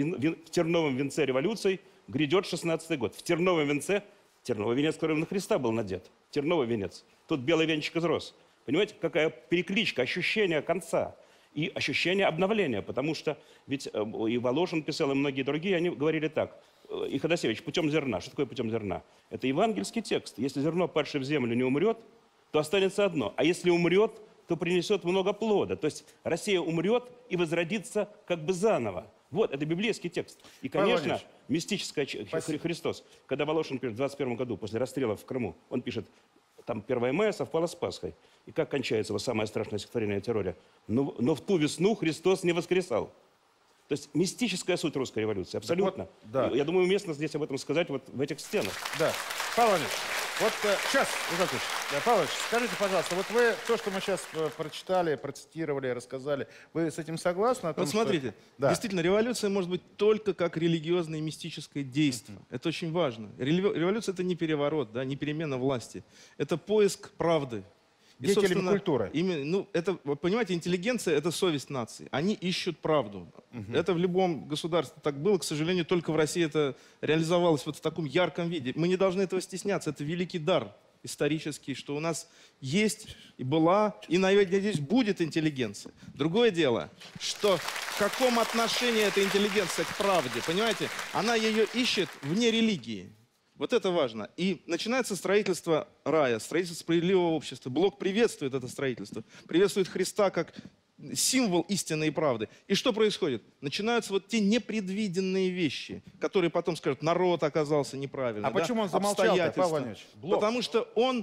венце революции грядет 16-й год. В терновом венце, терновый венец, который на Христа был надет, терновый венец. Тут белый венчик из роз. Понимаете, какая перекличка, ощущение конца. И ощущение обновления, потому что ведь и Волошин писал, и многие другие, они говорили так: и Ходосевич, путем зерна. Что такое путем зерна? Это евангельский текст. Если зерно, падшее в землю, не умрет, то останется одно. А если умрет, то принесет много плода. То есть Россия умрет и возродится как бы заново. Вот, это библейский текст. И, конечно, мистическое Христос. Когда Волошин пишет в 21 году, после расстрела в Крыму, он пишет: там 1 мая совпало с Пасхой. И как кончается его самое страшное стихотворение о терроре? Но в ту весну Христос не воскресал. То есть мистическая суть русской революции, абсолютно. Вот, да. Я думаю, уместно здесь об этом сказать вот в этих стенах. Да. Павел Ильич, вот сейчас, Павел Ильич, скажите, пожалуйста, вот вы то, что мы сейчас прочитали, процитировали, рассказали, вы с этим согласны? Вот смотрите, действительно, революция может быть только как религиозное и мистическое действие. Это очень важно. Революция — это не переворот, да, не перемена власти. Это поиск правды. Деятелями культуры. Это, вы понимаете, интеллигенция — это совесть нации. Они ищут правду. Это в любом государстве так было. К сожалению, только в России это реализовалось вот в таком ярком виде. Мы не должны этого стесняться. Это великий дар исторический, что у нас есть и была, и, надеюсь, будет интеллигенция. Другое дело, что в каком отношении эта интеллигенция к правде, понимаете? Она ее ищет вне религии. Вот это важно. И начинается строительство рая, строительство справедливого общества. Блок приветствует это строительство, приветствует Христа как символ истины и правды. И что происходит? Начинаются вот те непредвиденные вещи, которые потом скажут: народ оказался неправильным. А почему он замолчал-то, Павел Ильич? Потому что он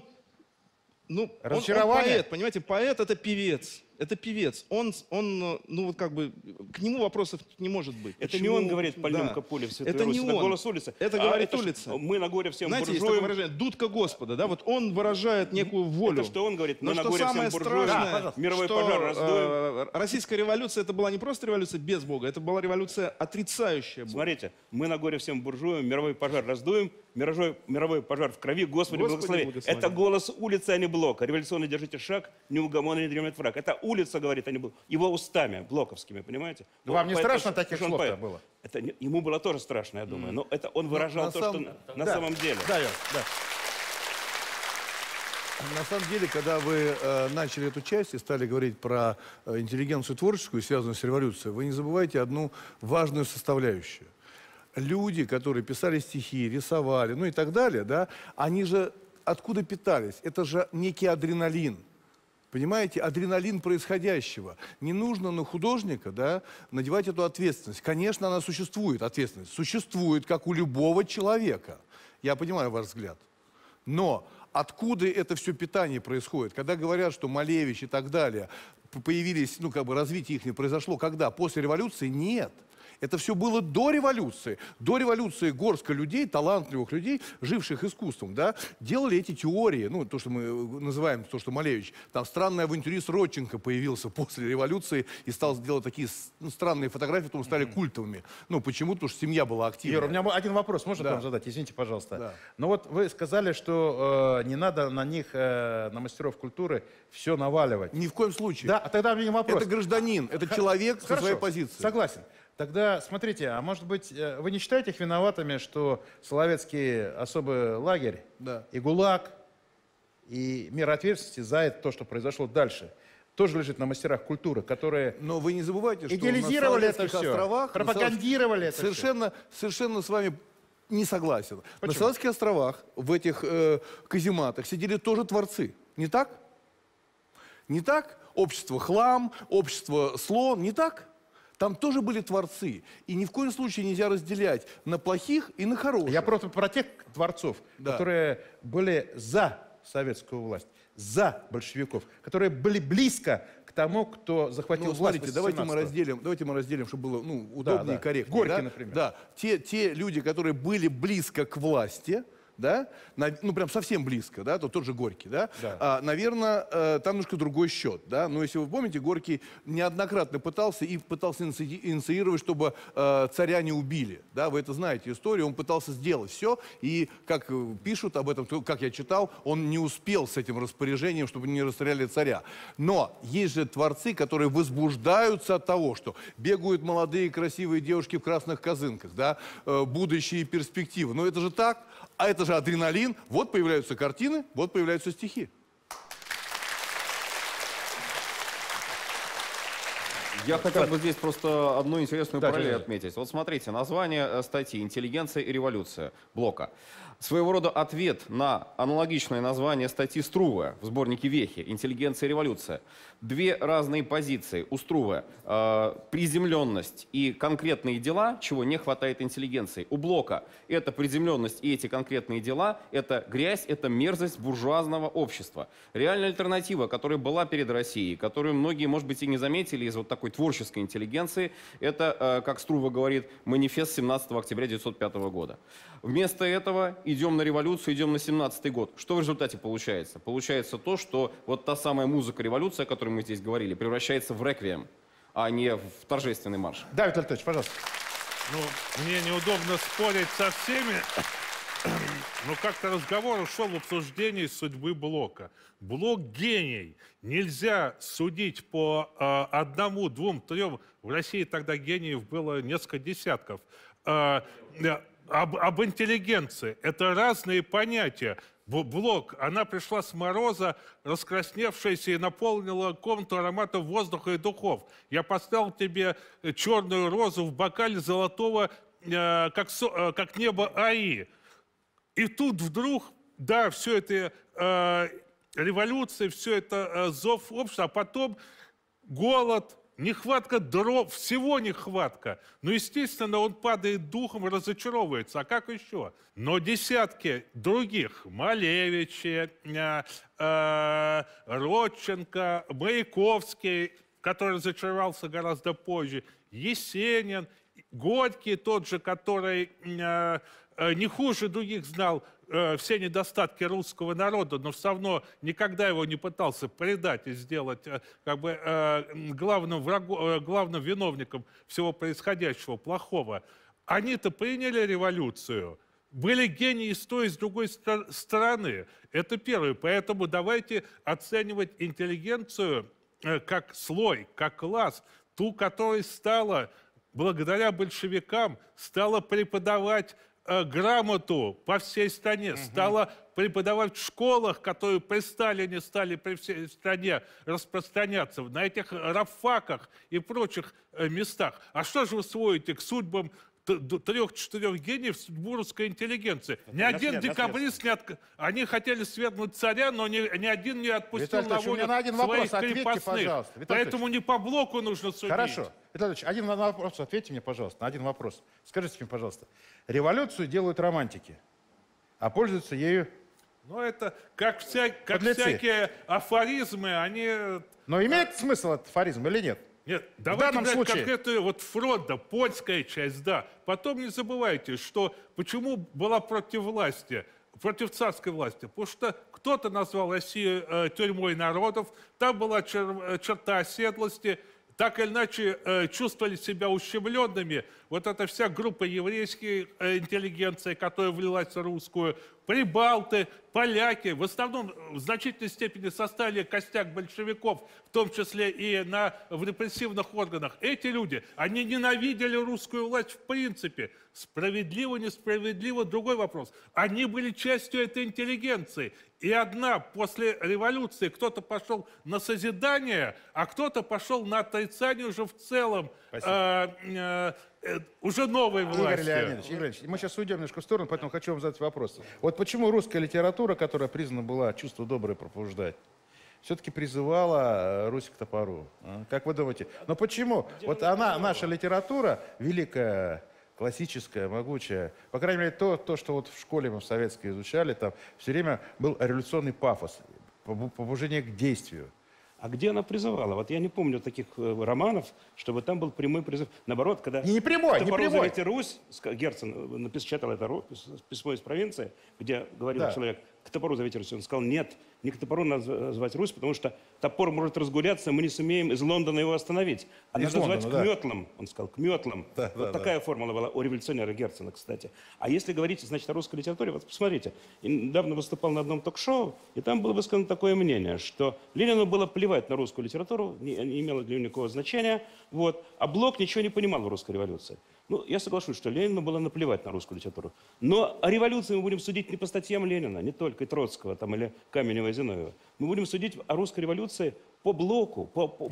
поэт, понимаете, поэт — это певец. Это певец. Он вот как бы, к нему вопросов не может быть. Это Почему? не он говорит «пальнем Да. поле в Святой Это Руси», не это он. голос улицы. Это говорит это улица. Мы на горе всем Знаете, есть такое буржуям. выражение «дудка Господа». Да? Вот он выражает некую волю. Это что он говорит? Но Мы на что горе самое всем буржуям, страшное, мировой что, пожар раздуем. Российская революция, это была не просто революция без Бога, это была революция отрицающая Бога. Смотрите, мы на горе всем буржуям, мировой пожар раздуем, мировой пожар в крови, Господи, благослови. благослови. Это голос улицы, а не Блока. Революционно держите шаг, неугомонный не дремлет враг. Это улица говорит, а не Блок. Его устами, блоковскими, понимаете? Ну, вам не Поэтому, страшно таких что он слов-то поэт. было? Это, ему было тоже страшно, я думаю. Но это он выражал то, что на Да. самом деле. Да, Йорк, да. На самом деле, когда вы начали эту часть и стали говорить про интеллигенцию творческую, связанную с революцией, вы не забывайте одну важную составляющую. Люди, которые писали стихи, рисовали, ну и так далее, да, они же откуда питались? Это же некий адреналин. Понимаете, адреналин происходящего. Не нужно на художника, да, надевать эту ответственность. Конечно, она существует, ответственность. Существует, как у любого человека. Я понимаю ваш взгляд. Но откуда это все питание происходит? Когда говорят, что Малевич и так далее появились, ну, как бы развитие их не произошло, когда? После революции? Нет. Это все было до революции. До революции горстка людей, талантливых людей, живших искусством, да, делали эти теории, ну, то, что мы называем, то, что Малевич, там странный авантюрист Родченко появился после революции и стал делать такие странные фотографии, потом стали культовыми. Ну, почему? Потому что семья была активная. Юра, у меня один вопрос, можно вам задать? Извините, пожалуйста. Да. Ну вот вы сказали, что не надо на них, на мастеров культуры, все наваливать. Ни в коем случае. Да, а тогда у меня вопрос. Это гражданин, это человек со своей позицией. Согласен. Тогда, смотрите, а может быть, вы не считаете их виноватыми, что Соловецкий особый лагерь, и ГУЛАГ, и мера ответственности за это, то, что произошло дальше, тоже лежит на мастерах культуры, которые Но вы не забывайте, что идеализировали на это Соловецких все, островах, пропагандировали это совершенно с вами не согласен. На Соловецких островах, в этих казематах сидели тоже творцы. Не так? Не так? Общество хлам, общество слон. Не так? Там тоже были творцы. И ни в коем случае нельзя разделять на плохих и на хороших. Я просто про тех творцов, которые были за советскую власть, за большевиков, которые были близко к тому, кто захватил власть. Смотрите, давайте мы разделим, чтобы было удобнее и корректнее. Горький, например. Да, те люди, которые были близко к власти, да, ну прям совсем близко, да, тот же Горький, да, наверное, там немножко другой счет, да, но если вы помните, Горький неоднократно пытался инициировать, чтобы царя не убили, да, вы это знаете историю, он пытался сделать все, и как пишут об этом, как я читал, он не успел с этим распоряжением, чтобы не расстреляли царя. Но есть же творцы, которые возбуждаются от того, что бегают молодые красивые девушки в красных козынках, да, будущие перспективы, но это же так, а это же адреналин. Вот появляются картины, вот появляются стихи. Я хотел бы здесь просто одну интересную параллель отметить. Вот смотрите, название статьи «Интеллигенция и революция» Блока. Своего рода ответ на аналогичное название статьи Струве в сборнике Вехи «Интеллигенция и революция». Две разные позиции. У Струве приземленность и конкретные дела, чего не хватает интеллигенции. У Блока это приземленность и эти конкретные дела, это грязь, это мерзость буржуазного общества. Реальная альтернатива, которая была перед Россией, которую многие, может быть, и не заметили из вот такой творческой интеллигенции, это, как Струве говорит, манифест 17 октября 1905 года. Вместо этого идем на революцию, идем на 17-й год. Что в результате получается? Получается то, что вот та самая музыка революции, о которой мы здесь говорили, превращается в реквием, а не в торжественный марш. Давид Анатольевич, пожалуйста. Ну, мне неудобно спорить со всеми, но как-то разговор ушел в обсуждении судьбы Блока. Блок гений. Нельзя судить по одному, двум, трем. В России тогда гениев было несколько десятков. Об интеллигенции. Это разные понятия. Блок, она пришла с мороза, раскрасневшаяся, и наполнила комнату ароматом воздуха и духов. Я поставил тебе черную розу в бокале золотого, как небо Аи. И тут вдруг, да, все это революция, все это зов общества, а потом голод, нехватка дров, всего нехватка. Ну, естественно, он падает духом и разочаровывается. А как еще? Но десятки других, Малевичи, Родченко, Маяковский, который разочаровался гораздо позже, Есенин, Горький тот же, который не хуже других знал все недостатки русского народа, но все равно никогда его не пытался предать и сделать как бы главным виновником всего происходящего плохого. Они-то приняли революцию, были гении с той и с другой стороны. Это первое. Поэтому давайте оценивать интеллигенцию как слой, как класс, ту, которая стала, благодаря большевикам, стала преподавать грамоту по всей стране, стала преподавать в школах, которые при Сталине стали при всей стране распространяться, на этих рабфаках и прочих местах. А что же вы сводите к судьбам 3-4 гениев судьбу русской интеллигенции? Ни один декабрист не Они хотели свергнуть царя, но ни один не отпустил на волю своих крепостных. Поэтому не по блоку нужно судить. Хорошо. Виталий Ильич, один вопрос, ответьте мне, пожалуйста, на один вопрос. Скажите мне, пожалуйста, революцию делают романтики, а пользуются ею... Ну, это как всякие афоризмы, они... Но имеет смысл этот афоризм или нет? Нет, давайте брать конкретную вот фронт, да, польская часть, да. Потом не забывайте, что почему была против власти, против царской власти. Потому что кто-то назвал Россию тюрьмой народов, там была черта оседлости, так или иначе чувствовали себя ущемленными. Вот эта вся группа еврейской интеллигенции, которая влилась в русскую, прибалты, поляки, в основном в значительной степени составили костяк большевиков, в том числе и в репрессивных органах. Эти люди, они ненавидели русскую власть в принципе. Справедливо, несправедливо, другой вопрос. Они были частью этой интеллигенции. И после революции кто-то пошел на созидание, а кто-то пошел на отрицание уже в целом уже новой власти. Игорь Леонидович, мы сейчас уйдем немножко в сторону, поэтому хочу вам задать вопрос. Вот почему русская литература, которая признана была чувство доброе пробуждать, все-таки призывала Русь к топору? Как вы думаете? Но почему? Вот наша литература, великая, классическая, могучая, по крайней мере, то, что вот в школе мы в советской изучали, там все время был революционный пафос, побуждение к действию. А где она призывала? Вот я не помню таких романов, чтобы там был прямой призыв. Наоборот, когда не прямой. «Зовите Русь», Герцен напечатал это письмо из провинции, где говорил человек, к топору зовите Русь. Он сказал, нет, не к топору надо звать Русь, потому что топор может разгуляться, мы не сумеем из Лондона его остановить. А надо звать к метлам. Он сказал, к метлам. Вот такая формула была у революционера Герцена, кстати. А если говорить, значит, о русской литературе, вот посмотрите, недавно выступал на одном ток-шоу, и там было высказано такое мнение, что Ленину было плевать на русскую литературу, не имело для него никакого значения, вот, а Блок ничего не понимал в русской революции. Ну, я соглашусь, что Ленину было наплевать на русскую литературу. Но о революции мы будем судить не по статьям Ленина, не только и Троцкого там, или Каменева и Зиновьева. Мы будем судить о русской революции по Блоку,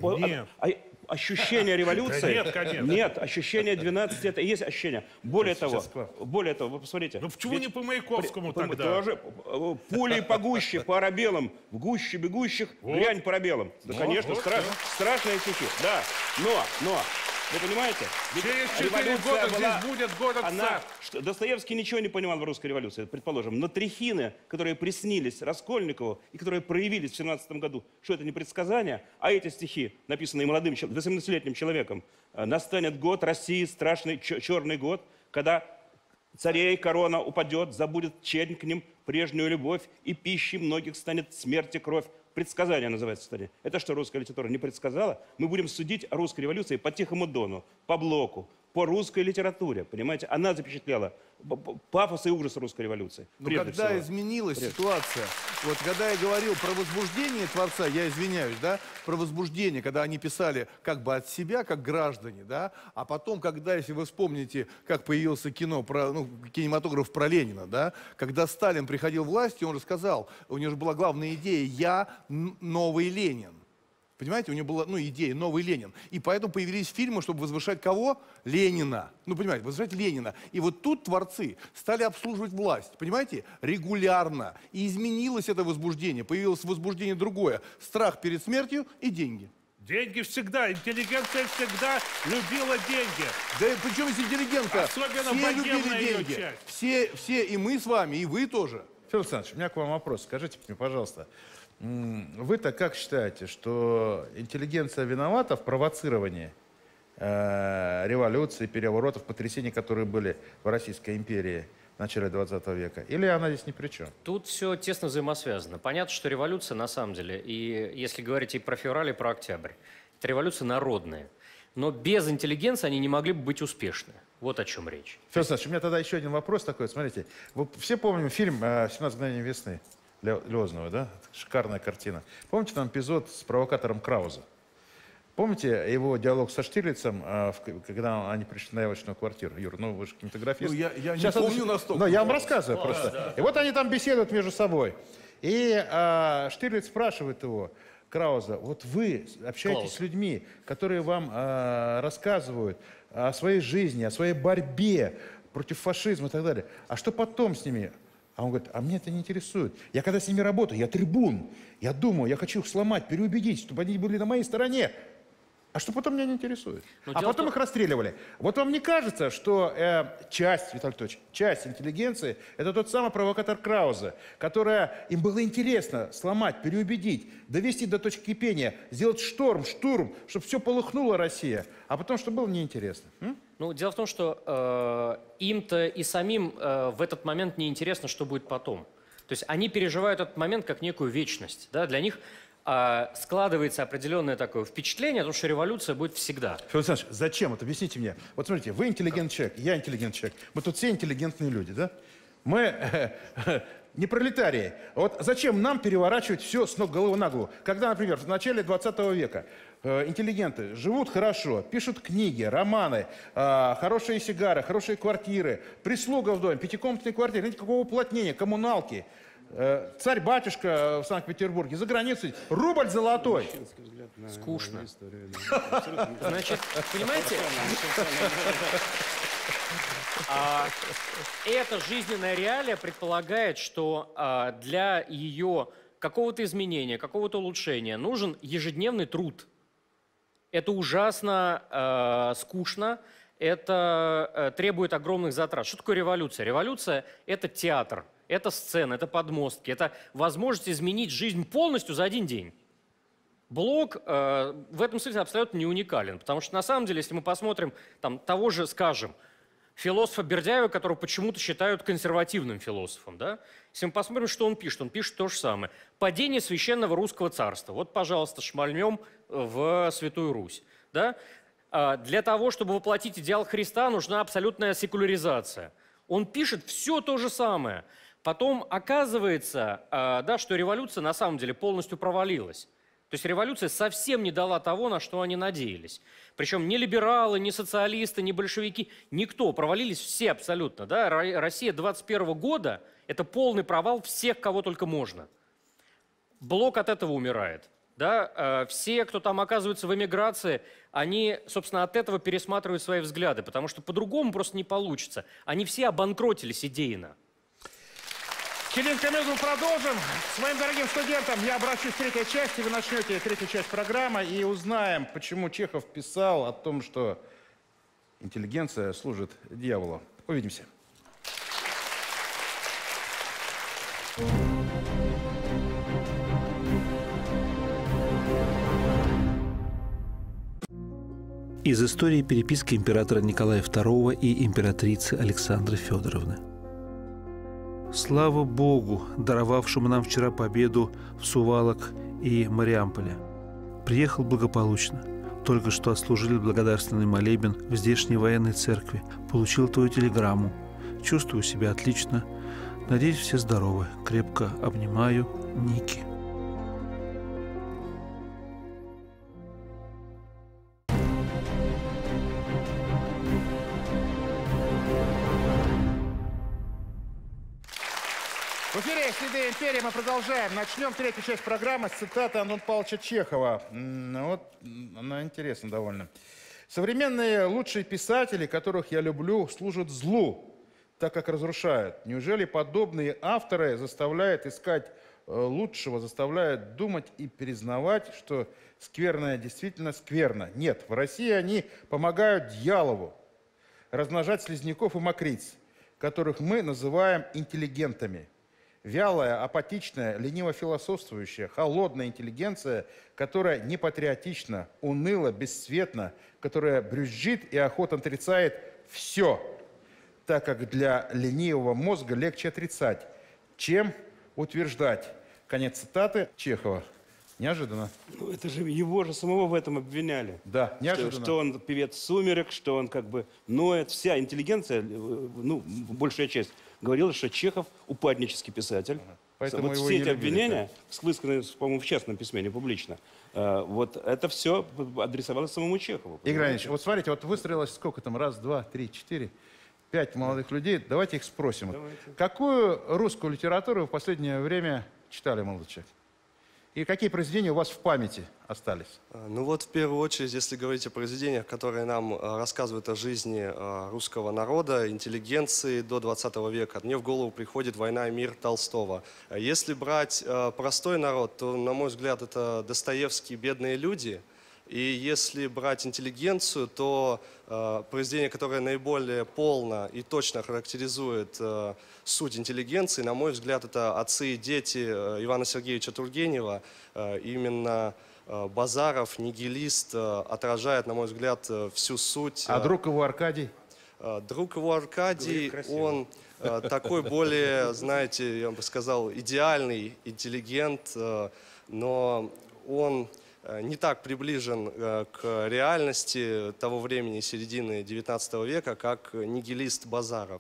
ощущение революции. Нет, конечно. Нет, ощущение 12 это и есть ощущение. Более того, вы посмотрите. Ну почему не по Маяковскому тогда? Тоже пули погуще, по арабелам, в гуще бегущих, глянь по арабелам. Да, конечно, страшные стихи. Да, но... Вы понимаете? Через 4 года здесь будет город-сад. Достоевский ничего не понимал в русской революции, предположим. Но трихины, которые приснились Раскольникову и которые проявились в 17 году, что это не предсказание, а эти стихи, написанные молодым, 18-летним человеком, настанет год России, страшный черный год, когда царей корона упадет, забудет чернь к ним прежнюю любовь, и пищей многих станет смерти кровь. Предсказание называется история. Это что русская литература не предсказала? Мы будем судить о русской революции по Тихому Дону, по Блоку, по русской литературе. Понимаете? Она запечатляла пафос и ужас русской революции. Но когда изменилась ситуация, вот когда я говорил про возбуждение Творца, я извиняюсь, да, про возбуждение, когда они писали как бы от себя, как граждане, да, а потом, когда, если вы вспомните, как появился кинематограф про Ленина, да, когда Сталин приходил к власти, он рассказал, у него же была главная идея «Я новый Ленин». Понимаете, у него была идея «Новый Ленин». И поэтому появились фильмы, чтобы возвышать кого? Ленина. Ну, понимаете, возвышать Ленина. И вот тут творцы стали обслуживать власть, понимаете, регулярно. И изменилось это возбуждение. Появилось возбуждение другое. Страх перед смертью и деньги. Деньги всегда. Интеллигенция всегда любила деньги. Да причем здесь интеллигентка? Особенно все любили деньги. Все, и мы с вами, и вы тоже. Федор Александрович, у меня к вам вопрос. Скажите мне, пожалуйста, Вы-то как считаете, что интеллигенция виновата в провоцировании революции, переворотов, потрясений, которые были в Российской империи в начале 20 века? Или она здесь ни при чем? Тут все тесно взаимосвязано. Понятно, что революция на самом деле, и если говорить и про февраль, и про октябрь, это революции народные. Но без интеллигенции они не могли бы быть успешны. Вот о чем речь. Федор Александрович, у меня тогда еще один вопрос такой. Смотрите, вы все помним фильм «17 мгновений весны» Лёзнова, да? Шикарная картина. Помните там эпизод с провокатором Крауза? Помните его диалог со Штирлицем, когда они пришли на явочную квартиру? Юр, ну вы же кинематографист. Ну, я не помню настолько. Но я вам рассказываю просто. Да. И вот они там беседуют между собой. И Штирлиц спрашивает его, Крауза, вот вы общаетесь с людьми, которые вам рассказывают о своей жизни, о своей борьбе против фашизма и так далее. А что потом с ними? А он говорит, а меня это не интересует. Я когда с ними работаю, я трибун. Я думаю, я хочу их сломать, переубедить, чтобы они были на моей стороне. А что потом меня не интересует? А потом их расстреливали. Вот вам не кажется, что часть, Виталий Анатольевич, часть интеллигенции – это тот самый провокатор Крауза, которая им было интересно сломать, переубедить, довести до точки кипения, сделать штурм, чтобы все полыхнула Россия, а потом, что было неинтересно. Ну, дело в том, что им-то и самим в этот момент неинтересно, что будет потом. То есть они переживают этот момент как некую вечность. Да? Для них складывается определенное такое впечатление, что революция будет всегда. Федор Александрович, зачем? Вот объясните мне. Вот смотрите, вы интеллигентный человек, я интеллигентный человек. Мы тут все интеллигентные люди, да? Мы не пролетарии. Вот зачем нам переворачивать все с ног головы на голову? Когда, например, в начале 20 века интеллигенты живут хорошо, пишут книги, романы, хорошие сигары, хорошие квартиры, прислуга в доме, пятикомнатные квартиры, никакого уплотнения, коммуналки. Царь-батюшка в Санкт-Петербурге, за границей, рубль золотой. Скучно. Значит, понимаете, эта жизненная реалия предполагает, что для ее какого-то изменения, какого-то улучшения нужен ежедневный труд. Это ужасно скучно, это требует огромных затрат. Что такое революция? Революция – это театр. Это сцена, это подмостки, это возможность изменить жизнь полностью за один день. Блок в этом смысле абсолютно не уникален, потому что на самом деле, если мы посмотрим там, того же, скажем, философа Бердяева, которого почему-то считают консервативным философом, да? Если мы посмотрим, что он пишет то же самое. «Падение священного русского царства». Вот, пожалуйста, шмальнем в Святую Русь. Да? Для того, чтобы воплотить идеал Христа, нужна абсолютная секуляризация. Он пишет все то же самое. Потом оказывается, да, что революция на самом деле полностью провалилась. То есть революция совсем не дала того, на что они надеялись. Причем ни либералы, ни социалисты, ни большевики, никто. Провалились все абсолютно. Да? Россия 21 года – это полный провал всех, кого только можно. Блок от этого умирает. Да? Все, кто там оказывается в эмиграции, они, собственно, от этого пересматривают свои взгляды, потому что по-другому просто не получится. Они все обанкротились идейно. Хелен-комедию продолжим. С моим дорогим студентом я обращусь в третьей части. Вы начнете третью часть программы и узнаем, почему Чехов писал о том, что интеллигенция служит дьяволу. Увидимся. Из истории переписки императора Николая II и императрицы Александры Федоровны. Слава Богу, даровавшему нам вчера победу в Сувалок и Мариамполе. Приехал благополучно. Только что отслужили благодарственный молебен в здешней военной церкви. Получил твою телеграмму. Чувствую себя отлично. Надеюсь, все здоровы. Крепко обнимаю. Ники. В эфире «Следы империи» мы продолжаем. Начнем третью часть программы с цитаты Антона Павловича Чехова. Вот она интересна довольно. «Современные лучшие писатели, которых я люблю, служат злу, так как разрушают. Неужели подобные авторы заставляют искать лучшего, заставляют думать и признавать, что скверное действительно скверно? Нет, в России они помогают дьяволу размножать слизняков и мокриц, которых мы называем интеллигентами. Вялая, апатичная, лениво-философствующая, холодная интеллигенция, которая не патриотична, уныла, бесцветна, которая брюзжит и охотно отрицает все, так как для ленивого мозга легче отрицать, чем утверждать. Конец цитаты Чехова. Неожиданно. Ну, это же его же самого в этом обвиняли. Да, неожиданно. Что он певец сумерек, что он как бы ноет. Вся интеллигенция, ну, большая часть, говорила, что Чехов упаднический писатель. Поэтому вот его все и эти не любили, обвинения, высказанные, по-моему, в частном письме, не публично, вот это все адресовалось самому Чехову. Игорь Иванович, вот смотрите, вот выстроилось сколько там? Раз, два, три, четыре, 5 молодых людей. Давайте их спросим. Давайте. Какую русскую литературу вы в последнее время читали, молодой человек? И какие произведения у вас в памяти остались? Ну вот, в первую очередь, если говорить о произведениях, которые нам рассказывают о жизни русского народа, интеллигенции до 20 века, мне в голову приходит «Война и мир» Толстого. Если брать простой народ, то, на мой взгляд, это Достоевский «Бедные люди». И если брать интеллигенцию, то произведение, которое наиболее полно и точно характеризует суть интеллигенции, на мой взгляд, это «Отцы и дети» Ивана Сергеевича Тургенева. Именно Базаров, нигилист, отражает, на мой взгляд, всю суть. А друг его Аркадий? Друг его Аркадий, он такой более, знаете, я бы сказал, идеальный интеллигент, но он не так приближен к реальности того времени, середины 19 века, как нигилист Базаров.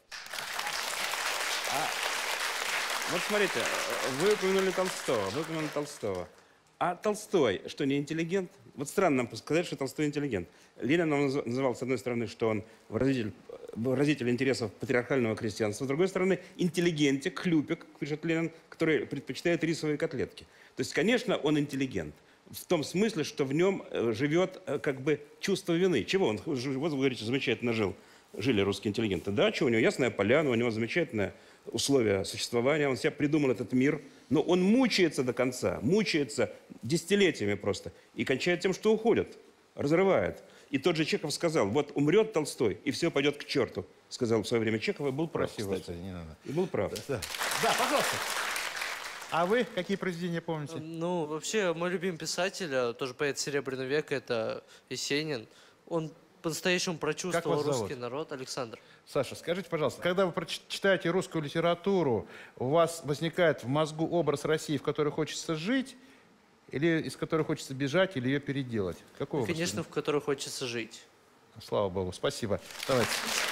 Вот смотрите, вы упомянули Толстого. А Толстой, что, не интеллигент? Вот странно нам сказать, что Толстой интеллигент. Ленин он называл, с одной стороны, что он выразитель интересов патриархального крестьянства, с другой стороны, интеллигентик, хлюпик, пишет Ленин, который предпочитает рисовые котлетки. То есть, конечно, он интеллигент. В том смысле, что в нем живет как бы чувство вины. Чего он, вот вы говорите, замечательно жили русские интеллигенты. Да, что у него ясная поляна, у него замечательное условия существования, он себя придумал этот мир, но он мучается до конца, мучается десятилетиями просто, и кончает тем, что уходит, разрывает. И тот же Чехов сказал, вот умрет Толстой, и все пойдет к черту, сказал в свое время Чехов, и был прав, Спасибо, кстати. не надо. И был прав. Да, пожалуйста. А вы какие произведения помните? Ну, вообще, мой любимый писатель, тоже поэт Серебряного века, это Есенин. Он по-настоящему прочувствовал русский народ. Александр. Саша, скажите, пожалуйста, когда вы читаете русскую литературу, у вас возникает в мозгу образ России, в которой хочется жить, или из которой хочется бежать, или ее переделать? Какой образ? Конечно, в которой хочется жить. Слава Богу, спасибо. Давайте.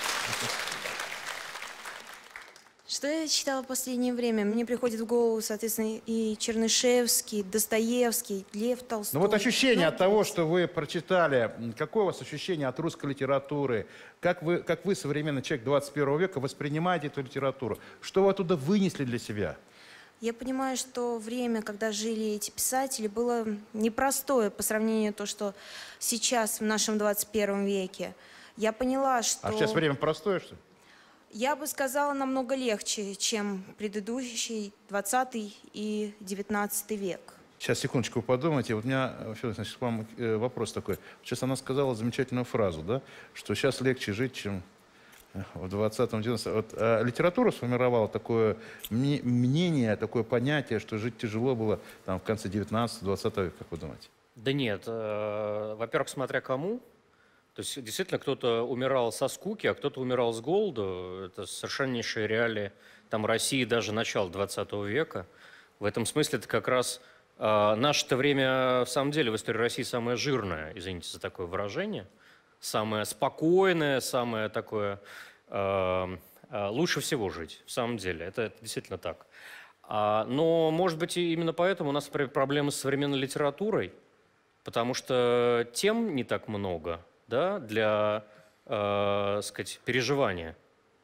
Что я читала в последнее время? Мне приходит в голову, соответственно, и Чернышевский, Достоевский, Лев Толстой. Ну вот ощущение от того, что вы прочитали, какое у вас ощущение от русской литературы? Как вы, современный человек 21 века, воспринимаете эту литературу? Что вы оттуда вынесли для себя? Я понимаю, что время, когда жили эти писатели, было непростое по сравнению с то, что сейчас в нашем 21 веке. Я поняла, что... А сейчас время простое, что ли? Я бы сказала, намного легче, чем предыдущий 20 и 19 век. Сейчас, секундочку, вы подумайте. Вот у меня, Федор Александрович, к вам вопрос такой. Сейчас она сказала замечательную фразу, да, что сейчас легче жить, чем в 20-19. Вот, литература сформировала такое мнение, такое понятие, что жить тяжело было там, в конце 19-20 века, как вы думаете? Да нет. Во-первых, смотря кому. То есть действительно кто-то умирал со скуки, а кто-то умирал с голоду. Это совершеннейшие реалии там, России даже начала 20 века. В этом смысле это как раз наше-то время в самом деле в истории России самое жирное, извините за такое выражение, самое спокойное, самое такое лучше всего жить в самом деле. Это действительно так. Но, может быть, именно поэтому у нас проблемы с современной литературой, потому что тем не так много. Да, для, сказать, переживания.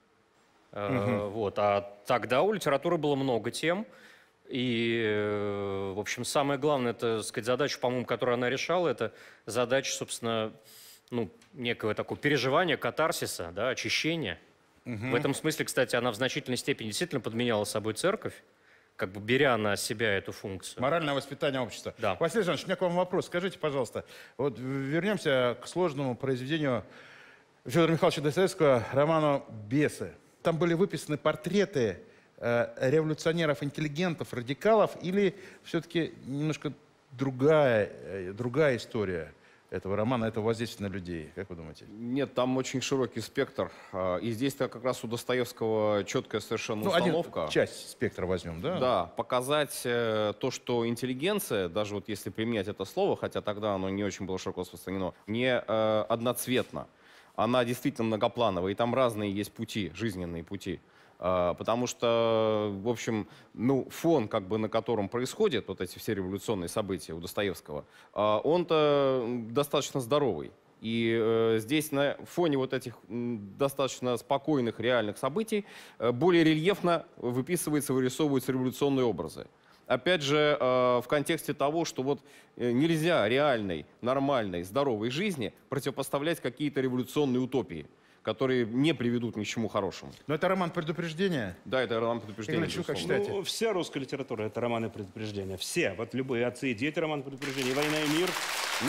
Вот. А тогда у литературы было много тем, и, в общем, самое главное, это, сказать, задача, по-моему, которую она решала, это задача, собственно, ну, некого такого переживания, катарсиса, да, очищения. В этом смысле, кстати, она в значительной степени действительно подменяла собой церковь, как бы беря на себя эту функцию. Моральное воспитание общества. Да. Василий Жанович, у меня к вам вопрос. Скажите, пожалуйста, вот вернемся к сложному произведению Федора Михайловича Достоевского, роману «Бесы». Там были выписаны портреты революционеров, интеллигентов, радикалов, или все-таки немножко другая история этого романа, этого воздействия на людей? Как вы думаете? Нет, там очень широкий спектр. И здесь-то как раз у Достоевского четкая совершенно установка. Часть спектра возьмем, да? Да, показать то, что интеллигенция, даже вот если применять это слово, хотя тогда оно не очень было широко распространено, не одноцветна. Она действительно многоплановая, и там разные есть пути, жизненные пути. Потому что, в общем, фон, как бы, на котором происходят вот эти все революционные события у Достоевского, он-то достаточно здоровый. И здесь на фоне вот этих достаточно спокойных реальных событий более рельефно выписываются, вырисовываются революционные образы. Опять же, в контексте того, что вот нельзя реальной, нормальной, здоровой жизни противопоставлять какие-то революционные утопии, которые не приведут ни к чему хорошему. Но это роман предупреждения? Да, это роман предупреждения. Как считаете? Ну, вся русская литература — это романы предупреждения. Все. Вот любые отцы и дети — роман предупреждения. «Война и мир».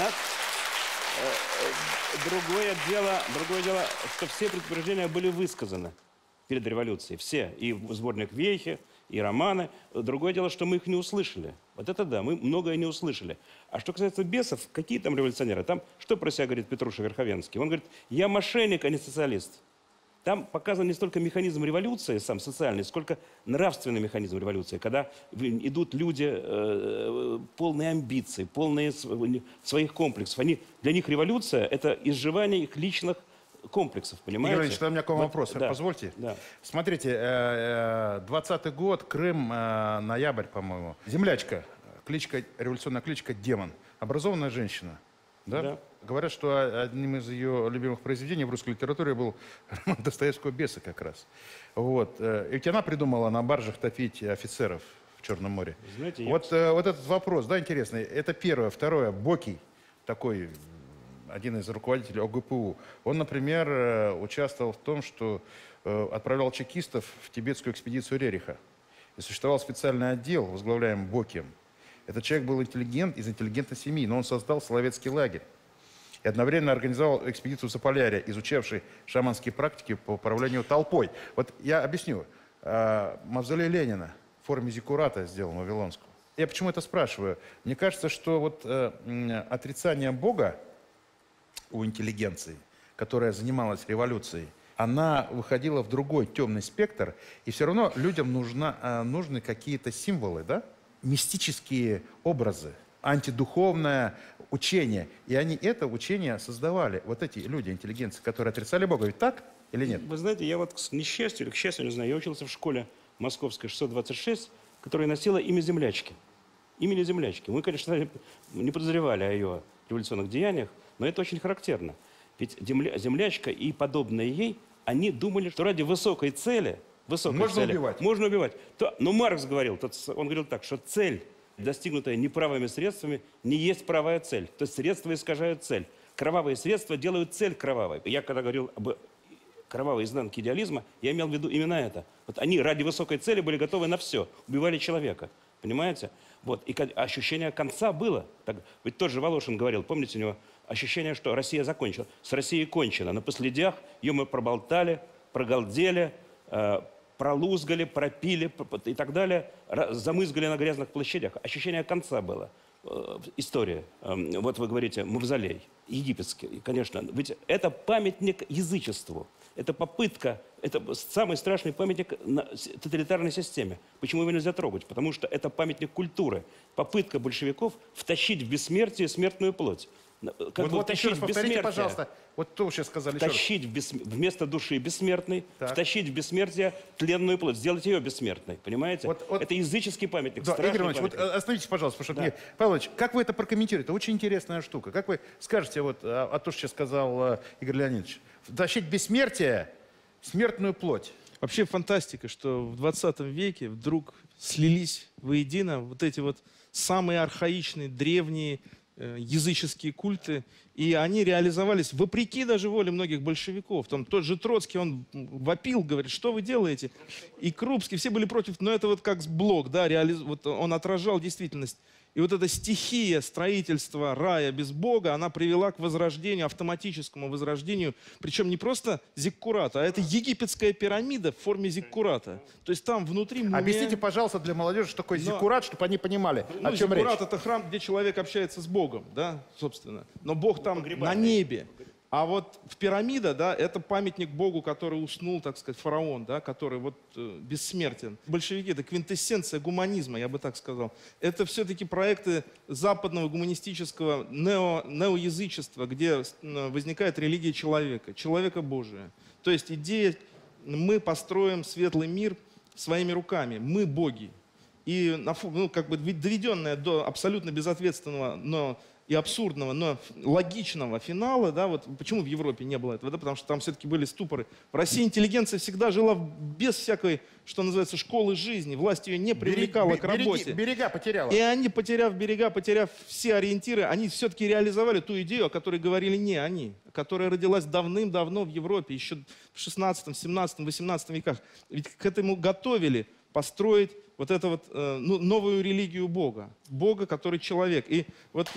Другое дело, что все предупреждения были высказаны перед революцией. Все. И сборник Вейхе, и романы. Другое дело, что мы их не услышали. Вот это да, мы многое не услышали. А что касается бесов, какие там революционеры? Там что про себя говорит Петруша Верховенский? Он говорит: я мошенник, а не социалист. Там показан не столько механизм революции, сам социальный, сколько нравственный механизм революции, когда идут люди полные амбиций, полные своих комплексов. Для них революция — это изживание их личных комплексов, понимаете? Игорь Ильич, у меня к вам вопрос, да, позвольте. Да. Смотрите, 20-й год, Крым, ноябрь, по-моему. Землячка, революционная кличка Демон. Образованная женщина. Да? Да. Говорят, что одним из ее любимых произведений в русской литературе был роман Достоевского «Бесы» как раз. Вот. И ведь она придумала на баржах топить офицеров в Черном море. Знаете, вот этот вопрос, да, интересный. Это первое. Второе. Бокий, такой один из руководителей ОГПУ, он, например, участвовал в том, что отправлял чекистов в тибетскую экспедицию Рериха. И существовал специальный отдел, возглавляемый Бокием. Этот человек был интеллигент из интеллигентной семьи, но он создал Соловецкий лагерь. И одновременно организовал экспедицию Заполярья, изучавший шаманские практики по управлению толпой. Вот я объясню. Мавзолей Ленина в форме зиккурата сделан вавилонского. Я почему это спрашиваю? Мне кажется, что вот отрицание Бога у интеллигенции, которая занималась революцией, она выходила в другой темный спектр, и все равно людям нужны какие-то символы, да? Мистические образы, антидуховное учение. И они это учение создавали. Вот эти люди, интеллигенции, которые отрицали Бога. Ведь так или нет? Вы знаете, я вот к несчастью или к счастью, не знаю, я учился в школе московской 626, которая носила имя землячки. Имени землячки. Мы, конечно, не подозревали о ее революционных деяниях, но это очень характерно. Ведь землячка и подобные ей, они думали, что ради высокой цели, убивать. Можно убивать. Но Маркс говорил, он говорил так, что цель, достигнутая неправыми средствами, не есть правая цель. То есть средства искажают цель. Кровавые средства делают цель кровавой. Я когда говорил об кровавой изнанке идеализма, я имел в виду именно это. Вот они ради высокой цели были готовы на все. Убивали человека. Понимаете? Вот. И ощущение конца было. Так, ведь тот же Волошин говорил, помните, у него ощущение, что Россия закончила. С Россией кончено. На последях ее мы проболтали, прогалдели, пролузгали, пропили и так далее, замызгали на грязных площадях. Ощущение конца было. История. Вот вы говорите, мавзолей египетский, конечно. Ведь это памятник язычеству. Это попытка, это самый страшный памятник тоталитарной системе. Почему его нельзя трогать? Потому что это памятник культуры. Попытка большевиков втащить в бессмертие смертную плоть. Вот еще раз повторите, пожалуйста, вот то вы сейчас сказали. Втащить вместо души бессмертной, втащить в бессмертие тленную плоть, сделать ее бессмертной, понимаете? Это языческий памятник, да, страшный Игорь Иванович, памятник. вот остановитесь, пожалуйста, потому что Павел Иванович, как вы это прокомментируете? Это очень интересная штука. Как вы скажете вот о том, что сейчас сказал Игорь Леонидович? Втащить в бессмертие смертную плоть. Вообще фантастика, что в 20 веке вдруг слились воедино вот эти вот самые архаичные, древние языческие культы И они реализовались вопреки даже воле многих большевиков. Там тот же Троцкий, он вопил, говорит, что вы делаете? И Крупский, все были против, но это вот как блок, да, вот он отражал действительность. И вот эта стихия строительства рая без Бога, она привела к возрождению, автоматическому возрождению, причем не просто зиккурата, а это египетская пирамида в форме зиккурата. То есть там внутри мумия... Объясните, пожалуйста, для молодежи, что такое зиккурат, чтобы они понимали, о чем речь. Зиккурат — это храм, где человек общается с Богом, да, собственно. Но Бог там на небе. А вот в пирамида, да, это памятник Богу, который уснул, так сказать, фараон, да, который вот бессмертен. Большевики — это квинтэссенция гуманизма, я бы так сказал. Это все-таки проекты западного гуманистического неоязычества, где возникает религия человека Божия. То есть идея «мы построим светлый мир своими руками, мы боги». И как бы доведенная до абсолютно безответственного, и абсурдного, но логичного финала, да, вот почему в Европе не было этого, да, потому что там все-таки были ступоры. В России интеллигенция всегда жила без всякой, что называется, школы жизни, власть ее не привлекала к работе. Берега потеряла. И они, потеряв берега, потеряв все ориентиры, они все-таки реализовали ту идею, о которой говорили не они, которая родилась давным-давно в Европе, еще в 16, 17, 18 веках. Ведь к этому готовили построить вот эту вот новую религию Бога. Бога, который человек. И вот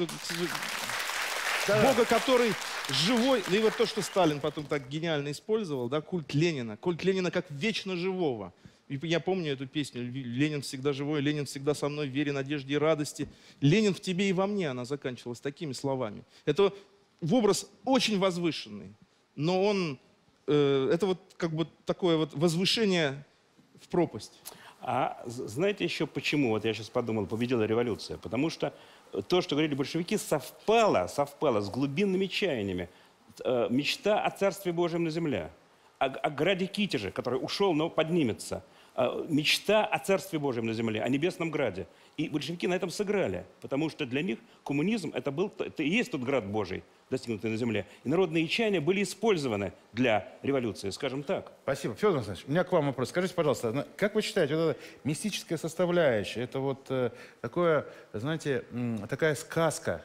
Бога, который живой. И вот то, что Сталин потом так гениально использовал, да, культ Ленина. Культ Ленина как вечно живого. И я помню эту песню «Ленин всегда живой, Ленин всегда со мной в вере, надежде и радости». «Ленин в тебе и во мне» она заканчивалась такими словами. Это образ очень возвышенный. Но он, это вот как бы такое вот возвышение в пропасть. А знаете еще почему, вот я сейчас подумал, победила революция? Потому что то, что говорили большевики, совпало с глубинными чаяниями. Мечта о Царстве Божьем на земле, о граде Китеже, который ушел, но поднимется. Мечта о Царстве Божьем на земле, о Небесном Граде. И большевики на этом сыграли, потому что для них коммунизм это и есть тот Град Божий, достигнутый на земле. И народные чаяния были использованы для революции, скажем так. Спасибо. Федор Александрович, у меня к вам вопрос. Скажите, пожалуйста, как вы считаете, вот эта мистическая составляющая, это вот такое, знаете, такая сказка,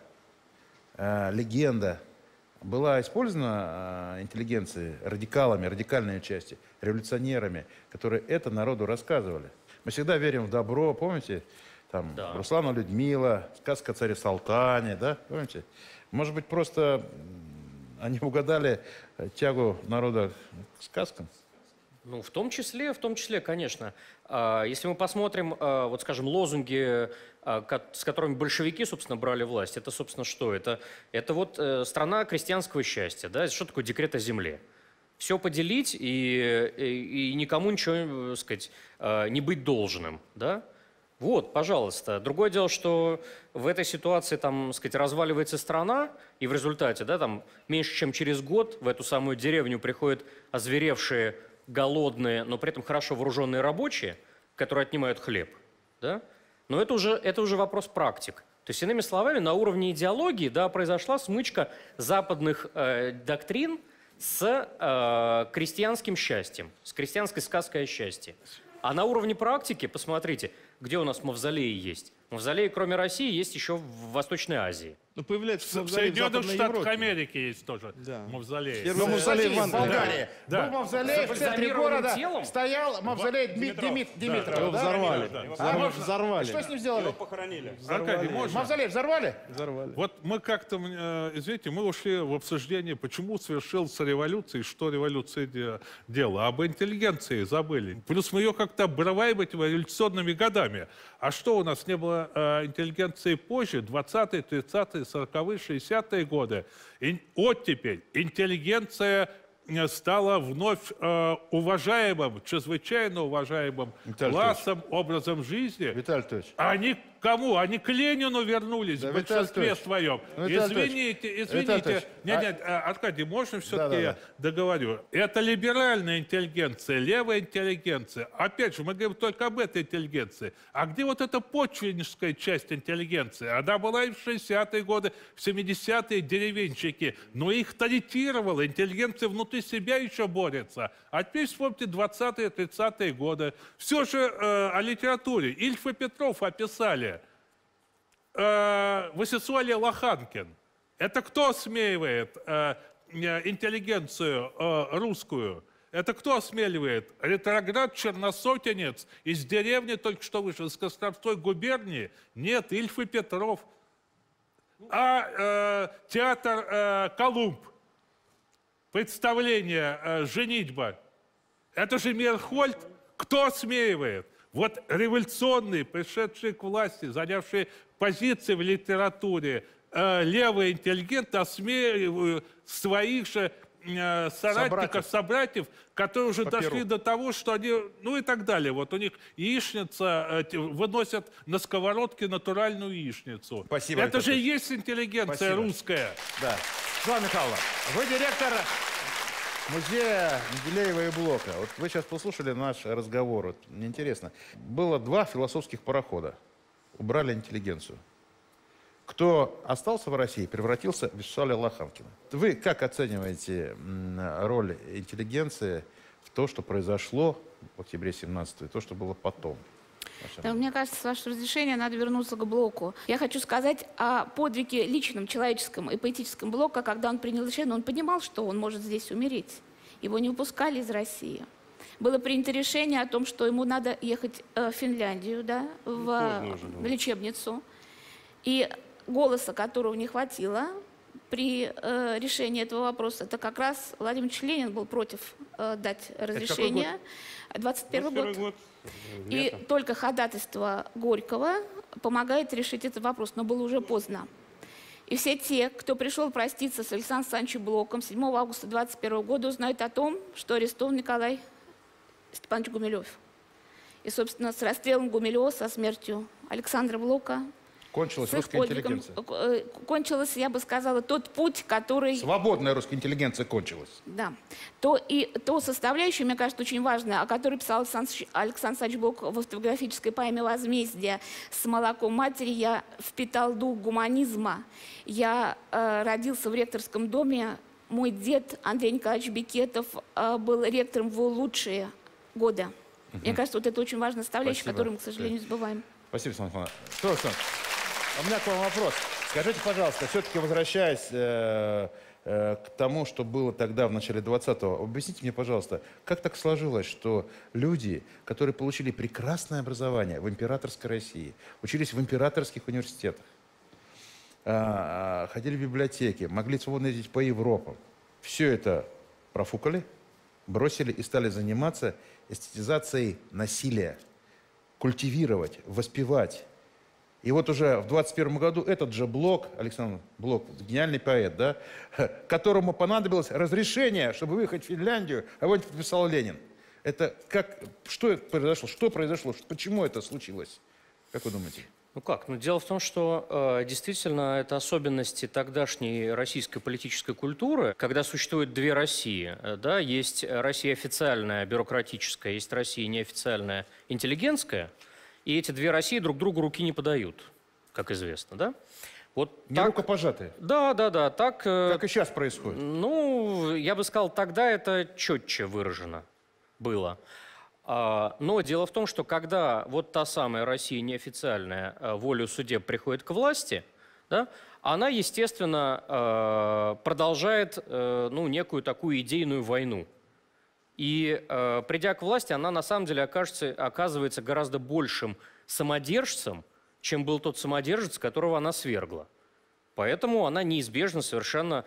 легенда, была использована интеллигенцией, радикалами, радикальной части, революционерами, которые это народу рассказывали? Мы всегда верим в добро, помните? Там, да. Руслана Людмила, сказка о царе Салтане, да, помните? Может быть, просто они угадали тягу народа к сказкам? Ну, в том числе, конечно. Если мы посмотрим, вот, скажем, лозунги, с которыми большевики, собственно, брали власть, это, собственно, что? Это вот страна крестьянского счастья, да? Что такое декрет о земле? Все поделить и никому ничего, так сказать, не быть должным, да? Вот, пожалуйста. Другое дело, что в этой ситуации, там, так сказать, разваливается страна, и в результате, да, там, меньше чем через год в эту самую деревню приходят озверевшие, голодные, но при этом хорошо вооруженные рабочие, которые отнимают хлеб, да? Но это уже вопрос практик. То есть, иными словами, на уровне идеологии, да, произошла смычка западных доктрин с крестьянским счастьем, с крестьянской сказкой о счастье. А на уровне практики, посмотрите, где у нас мавзолеи есть. Мавзолеи, кроме России, есть еще в Восточной Азии. Ну, появляется в Соединенных Штатах Америки есть тоже мавзолей. Первый мавзолей в Болгарии. Да. Был мавзолей в центре города, стоял мавзолей Димитрова. Взорвали. Взорвали. Что с ним сделали? Его похоронили. Мавзолей взорвали? Взорвали. Вот мы как-то, извините, мы ушли в обсуждение, почему совершилась революция и что революция делала. Об интеллигенции забыли. Плюс мы ее как-то обрываем этими революционными годами. А что, у нас не было интеллигенции позже, 20-е, 30-е, 40-е, 60-е годы? И оттепель интеллигенция стала вновь уважаемым, чрезвычайно уважаемым классом, образом жизни. Виталий Анатольевич. Они к кому? Они к Ленину вернулись в большинстве своем. Извините. Нет, Аркадий, можно все-таки я договорю? Это либеральная интеллигенция, левая интеллигенция. Опять же, мы говорим только об этой интеллигенции. А где вот эта почвенническая часть интеллигенции? Она была и в 60-е годы, в 70-е деревенщики. Но их таритировала. Интеллигенция внутри себя еще борется. А теперь вспомните 20-е, 30-е годы. Все же о литературе. Ильф и Петров описали. Васисуалий Лоханкин. Это кто осмеивает интеллигенцию русскую? Это кто осмеливает? Ретроград-черносотенец из деревни, только что вышел, из Костромской губернии? Нет, Ильф и Петров. А театр «Колумб», представление «Женитьба», это же Мейерхольд. Кто осмеивает? Вот революционные, пришедшие к власти, занявшие позиции в литературе, левые интеллигенты осмеивают своих же соратников, собратьев, которые уже дошли до того, что они, ну и так далее. Вот у них яичница, выносят на сковородке натуральную яичницу. Спасибо. Это же и есть интеллигенция русская. Да. Светлана Михайловна, вы директор музея Менделеева и Блока. Вот вы сейчас послушали наш разговор. Вот, мне интересно. Было 2 философских парохода. Убрали интеллигенцию. Кто остался в России, превратился в Вячеслава Лоханкина. Вы как оцениваете роль интеллигенции в то, что произошло в октябре 17-го, и то, что было потом? Да, мне кажется, с вашего разрешения надо вернуться к Блоку. Я хочу сказать о подвиге личном, человеческом и поэтическом Блока, когда он принял решение, он понимал, что он может здесь умереть. Его не выпускали из России. Было принято решение о том, что ему надо ехать в Финляндию, да, в лечебницу. И голоса, которого не хватило при решении этого вопроса, это как раз Владимир Ильич Ленин был против дать разрешение. 21 год. И только ходатайство Горького помогает решить этот вопрос, но было уже поздно. И все те, кто пришел проститься с Александром Александровичем Блоком 7 августа 21 года, узнают о том, что арестован Николай Степанович Гумилев. И, собственно, с расстрелом Гумилева, со смертью Александра Блока, кончилась русская интеллигенция. Кончилась, я бы сказала, тот путь, который... Свободная русская интеллигенция кончилась. Да. То составляющую, мне кажется, очень важная, о которой писал Александр Александрович Блок в автобиографической поэме «Возмездие». С молоком матери я впитал дух гуманизма. Я родился в ректорском доме. Мой дед Андрей Николаевич Бекетов был ректором в лучшие годы. Мне кажется, вот это очень важная составляющая, которую мы, к сожалению, забываем. Спасибо, Светлана Михайловна. У меня к вам вопрос. Скажите, пожалуйста, все-таки возвращаясь к тому, что было тогда, в начале 20-го, объясните мне, пожалуйста, как так сложилось, что люди, которые получили прекрасное образование в императорской России, учились в императорских университетах, ходили в библиотеки, могли свободно ездить по Европам, все это профукали, бросили и стали заниматься эстетизацией насилия, культивировать, воспевать. И вот уже в 21 году этот же Блок, Александр Блок, гениальный поэт, да, которому понадобилось разрешение, чтобы выехать в Финляндию, а его подписал Ленин. Это как, что произошло? Что произошло? Почему это случилось? Как вы думаете? Ну как? Ну, дело в том, что действительно это особенности тогдашней российской политической культуры, когда существует 2 России. Да? Есть Россия официальная, бюрократическая, есть Россия неофициальная, интеллигентская. И эти 2 России друг другу руки не подают, как известно, да? Вот не рукопожатые? Да. Так, как и сейчас происходит? Ну, я бы сказал, тогда это четче выражено было. Но дело в том, что когда вот та самая Россия неофициальная волю судеб приходит к власти, да, она, естественно, продолжает некую такую идейную войну. И придя к власти, она на самом деле оказывается гораздо большим самодержцем, чем был тот самодержец, которого она свергла. Поэтому она неизбежно совершенно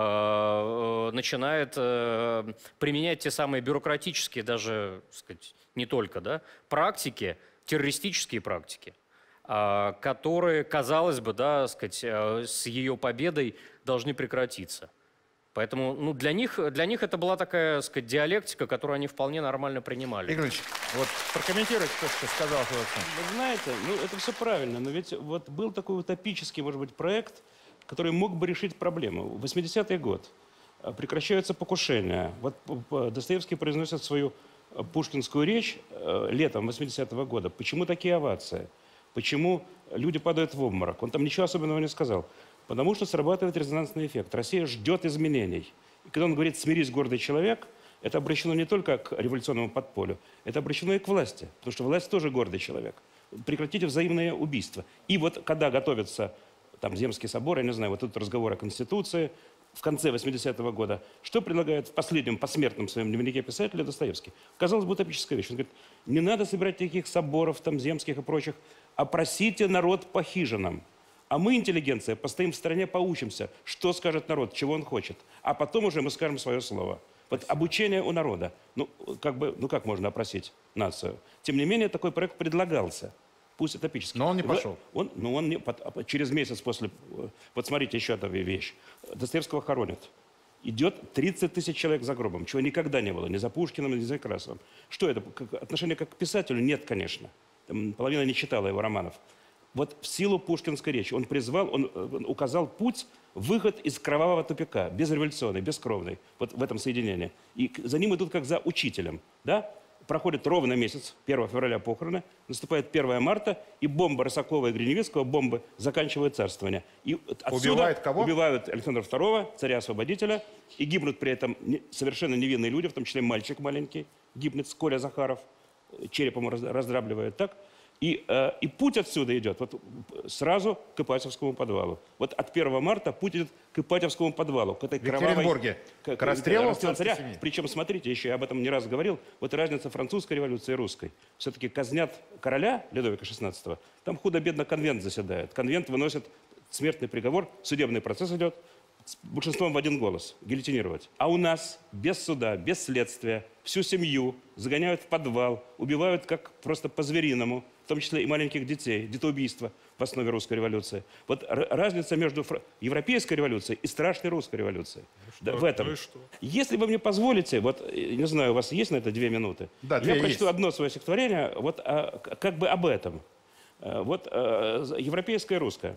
начинает применять те самые бюрократические, даже, так сказать, не только, да, практики, террористические практики, которые, казалось бы, да, так сказать, с ее победой должны прекратиться. Поэтому ну, для них это была такая, так сказать, диалектика, которую они вполне нормально принимали. Игорь Ильич, вот прокомментируйте то, что сказал Александр. Вы знаете, ну это все правильно, но ведь вот был такой утопический, может быть, проект, который мог бы решить проблему. В 80-й год прекращаются покушения. Вот Достоевский произносит свою пушкинскую речь летом 80-го года. Почему такие овации? Почему люди падают в обморок? Он там ничего особенного не сказал. Потому что срабатывает резонансный эффект. Россия ждет изменений. И когда он говорит «смирись, гордый человек», это обращено не только к революционному подполю, это обращено и к власти. Потому что власть тоже гордый человек. Прекратите взаимное убийство. И вот когда готовится там Земский собор, я не знаю, вот тут разговор о Конституции в конце 80-го года. Что предлагает в последнем посмертном своем дневнике писателя Достоевский? Казалось бы, утопическая вещь. Он говорит, не надо собирать таких соборов, там, земских и прочих, опросите народ по хижинам. А мы, интеллигенция, постоим в стороне, поучимся, что скажет народ, чего он хочет. А потом уже мы скажем свое слово. Вот обучение у народа. Ну, как можно опросить нацию? Тем не менее, такой проект предлагался. Пусть утопический. Но он не пошел. Через месяц после... Вот смотрите, еще одна вещь. Достоевского хоронят. Идет 30 тысяч человек за гробом, чего никогда не было. Ни за Пушкиным, ни за Некрасовым. Что это? Отношение как к писателю? Нет, конечно. Там половина не читала его романов. Вот в силу пушкинской речи он призвал, он указал путь, выход из кровавого тупика, безреволюционный, бескровный, вот в этом соединении. И за ним идут как за учителем, да? Проходит ровно месяц, 1 февраля похороны, наступает 1 марта, и бомба Рысакова и Гриневицкого, бомбы заканчивают царствование. И отсюда убивают кого? Убивают Александра II, царя-освободителя, и гибнут при этом совершенно невинные люди, в том числе мальчик маленький, гибнет Коля Захаров, черепом раздравливает, так? И путь отсюда идет вот сразу к Ипатьевскому подвалу. Вот от 1 марта путь идет к Ипатьевскому подвалу, к этой кровавой... В Екатеринбурге. К расстрелу царя. Причем, смотрите, еще я об этом не раз говорил, вот разница французской революции и русской. Все-таки казнят короля Людовика XVI, там худо-бедно конвент заседает. Конвент выносит смертный приговор, судебный процесс идет, с большинством в один голос, гильотинировать. А у нас без суда, без следствия, всю семью загоняют в подвал, убивают как просто по-звериному, в том числе и маленьких детей, детоубийство в основе русской революции. Вот разница между европейской революцией и страшной русской революцией. Да, в этом. Если вы мне позволите, вот, не знаю, у вас есть на это 2 минуты? Да, я прочту одно свое стихотворение, вот как бы об этом. Вот европейская и русская.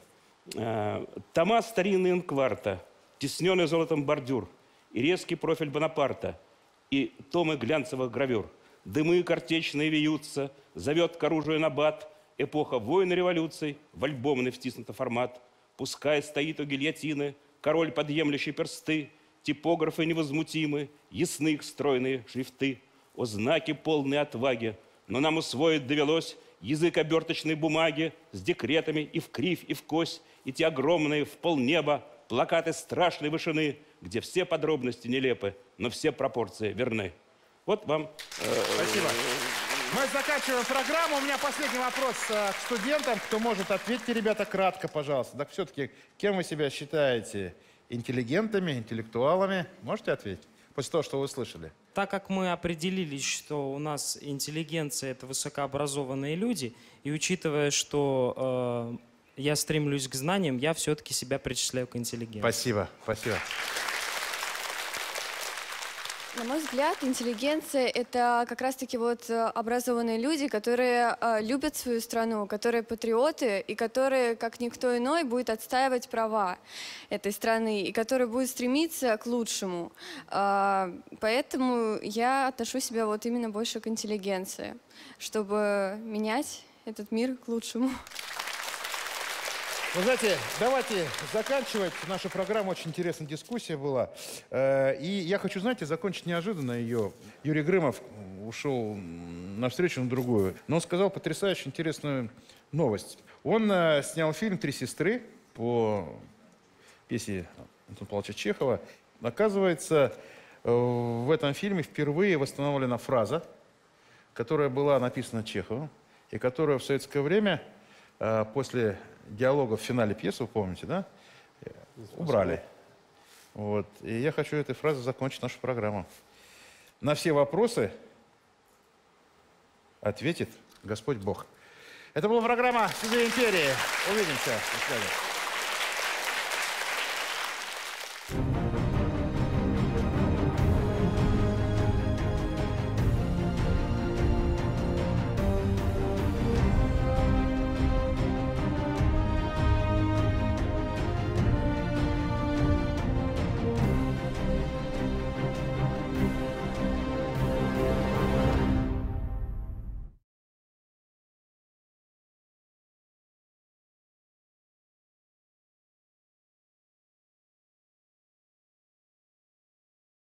Тома старинные инкварта, тесненный золотом бордюр, и резкий профиль Бонапарта, и томы глянцевых гравюр. Дымы картечные вьются, зовет к оружию набат, эпоха войн и революций, в альбомный втиснутый формат. Пускай стоит у гильотины король, подъемлющий персты, типографы невозмутимы, ясны их стройные шрифты. О знаки полные отваги, но нам усвоить довелось язык оберточной бумаги с декретами и в кривь, и в кость, и те огромные в полнеба плакаты страшной вышины, где все подробности нелепы, но все пропорции верны. Вот вам... Спасибо. Мы заканчиваем программу. У меня последний вопрос к студентам. Кто может, ответьте, ребята, кратко, пожалуйста. Так все-таки, кем вы себя считаете? Интеллигентами, интеллектуалами? Можете ответить? После того, что вы слышали. Так как мы определились, что у нас интеллигенция – это высокообразованные люди, и учитывая, что я стремлюсь к знаниям, я все-таки себя причисляю к интеллигенции. Спасибо, спасибо. На мой взгляд, интеллигенция – это как раз-таки вот образованные люди, которые любят свою страну, которые патриоты и которые, как никто иной, будут отстаивать права этой страны и которые будут стремиться к лучшему. Поэтому я отношу себя вот именно больше к интеллигенции, чтобы менять этот мир к лучшему. Вы знаете, давайте заканчивать нашу программу. Очень интересная дискуссия была. И я хочу, знаете, закончить неожиданно ее. Юрий Грымов ушел на встречу на другую. Но он сказал потрясающе интересную новость. Он снял фильм «Три сестры» по пьесе Антона Павловича Чехова. Оказывается, в этом фильме впервые восстановлена фраза, которая была написана Чеховым, и которая в советское время после диалога в финале пьесы, вы помните, да? Убрали. Вот. И я хочу этой фразой закончить нашу программу. На все вопросы ответит Господь Бог. Это была программа «Среди империи». Увидимся. До свидания.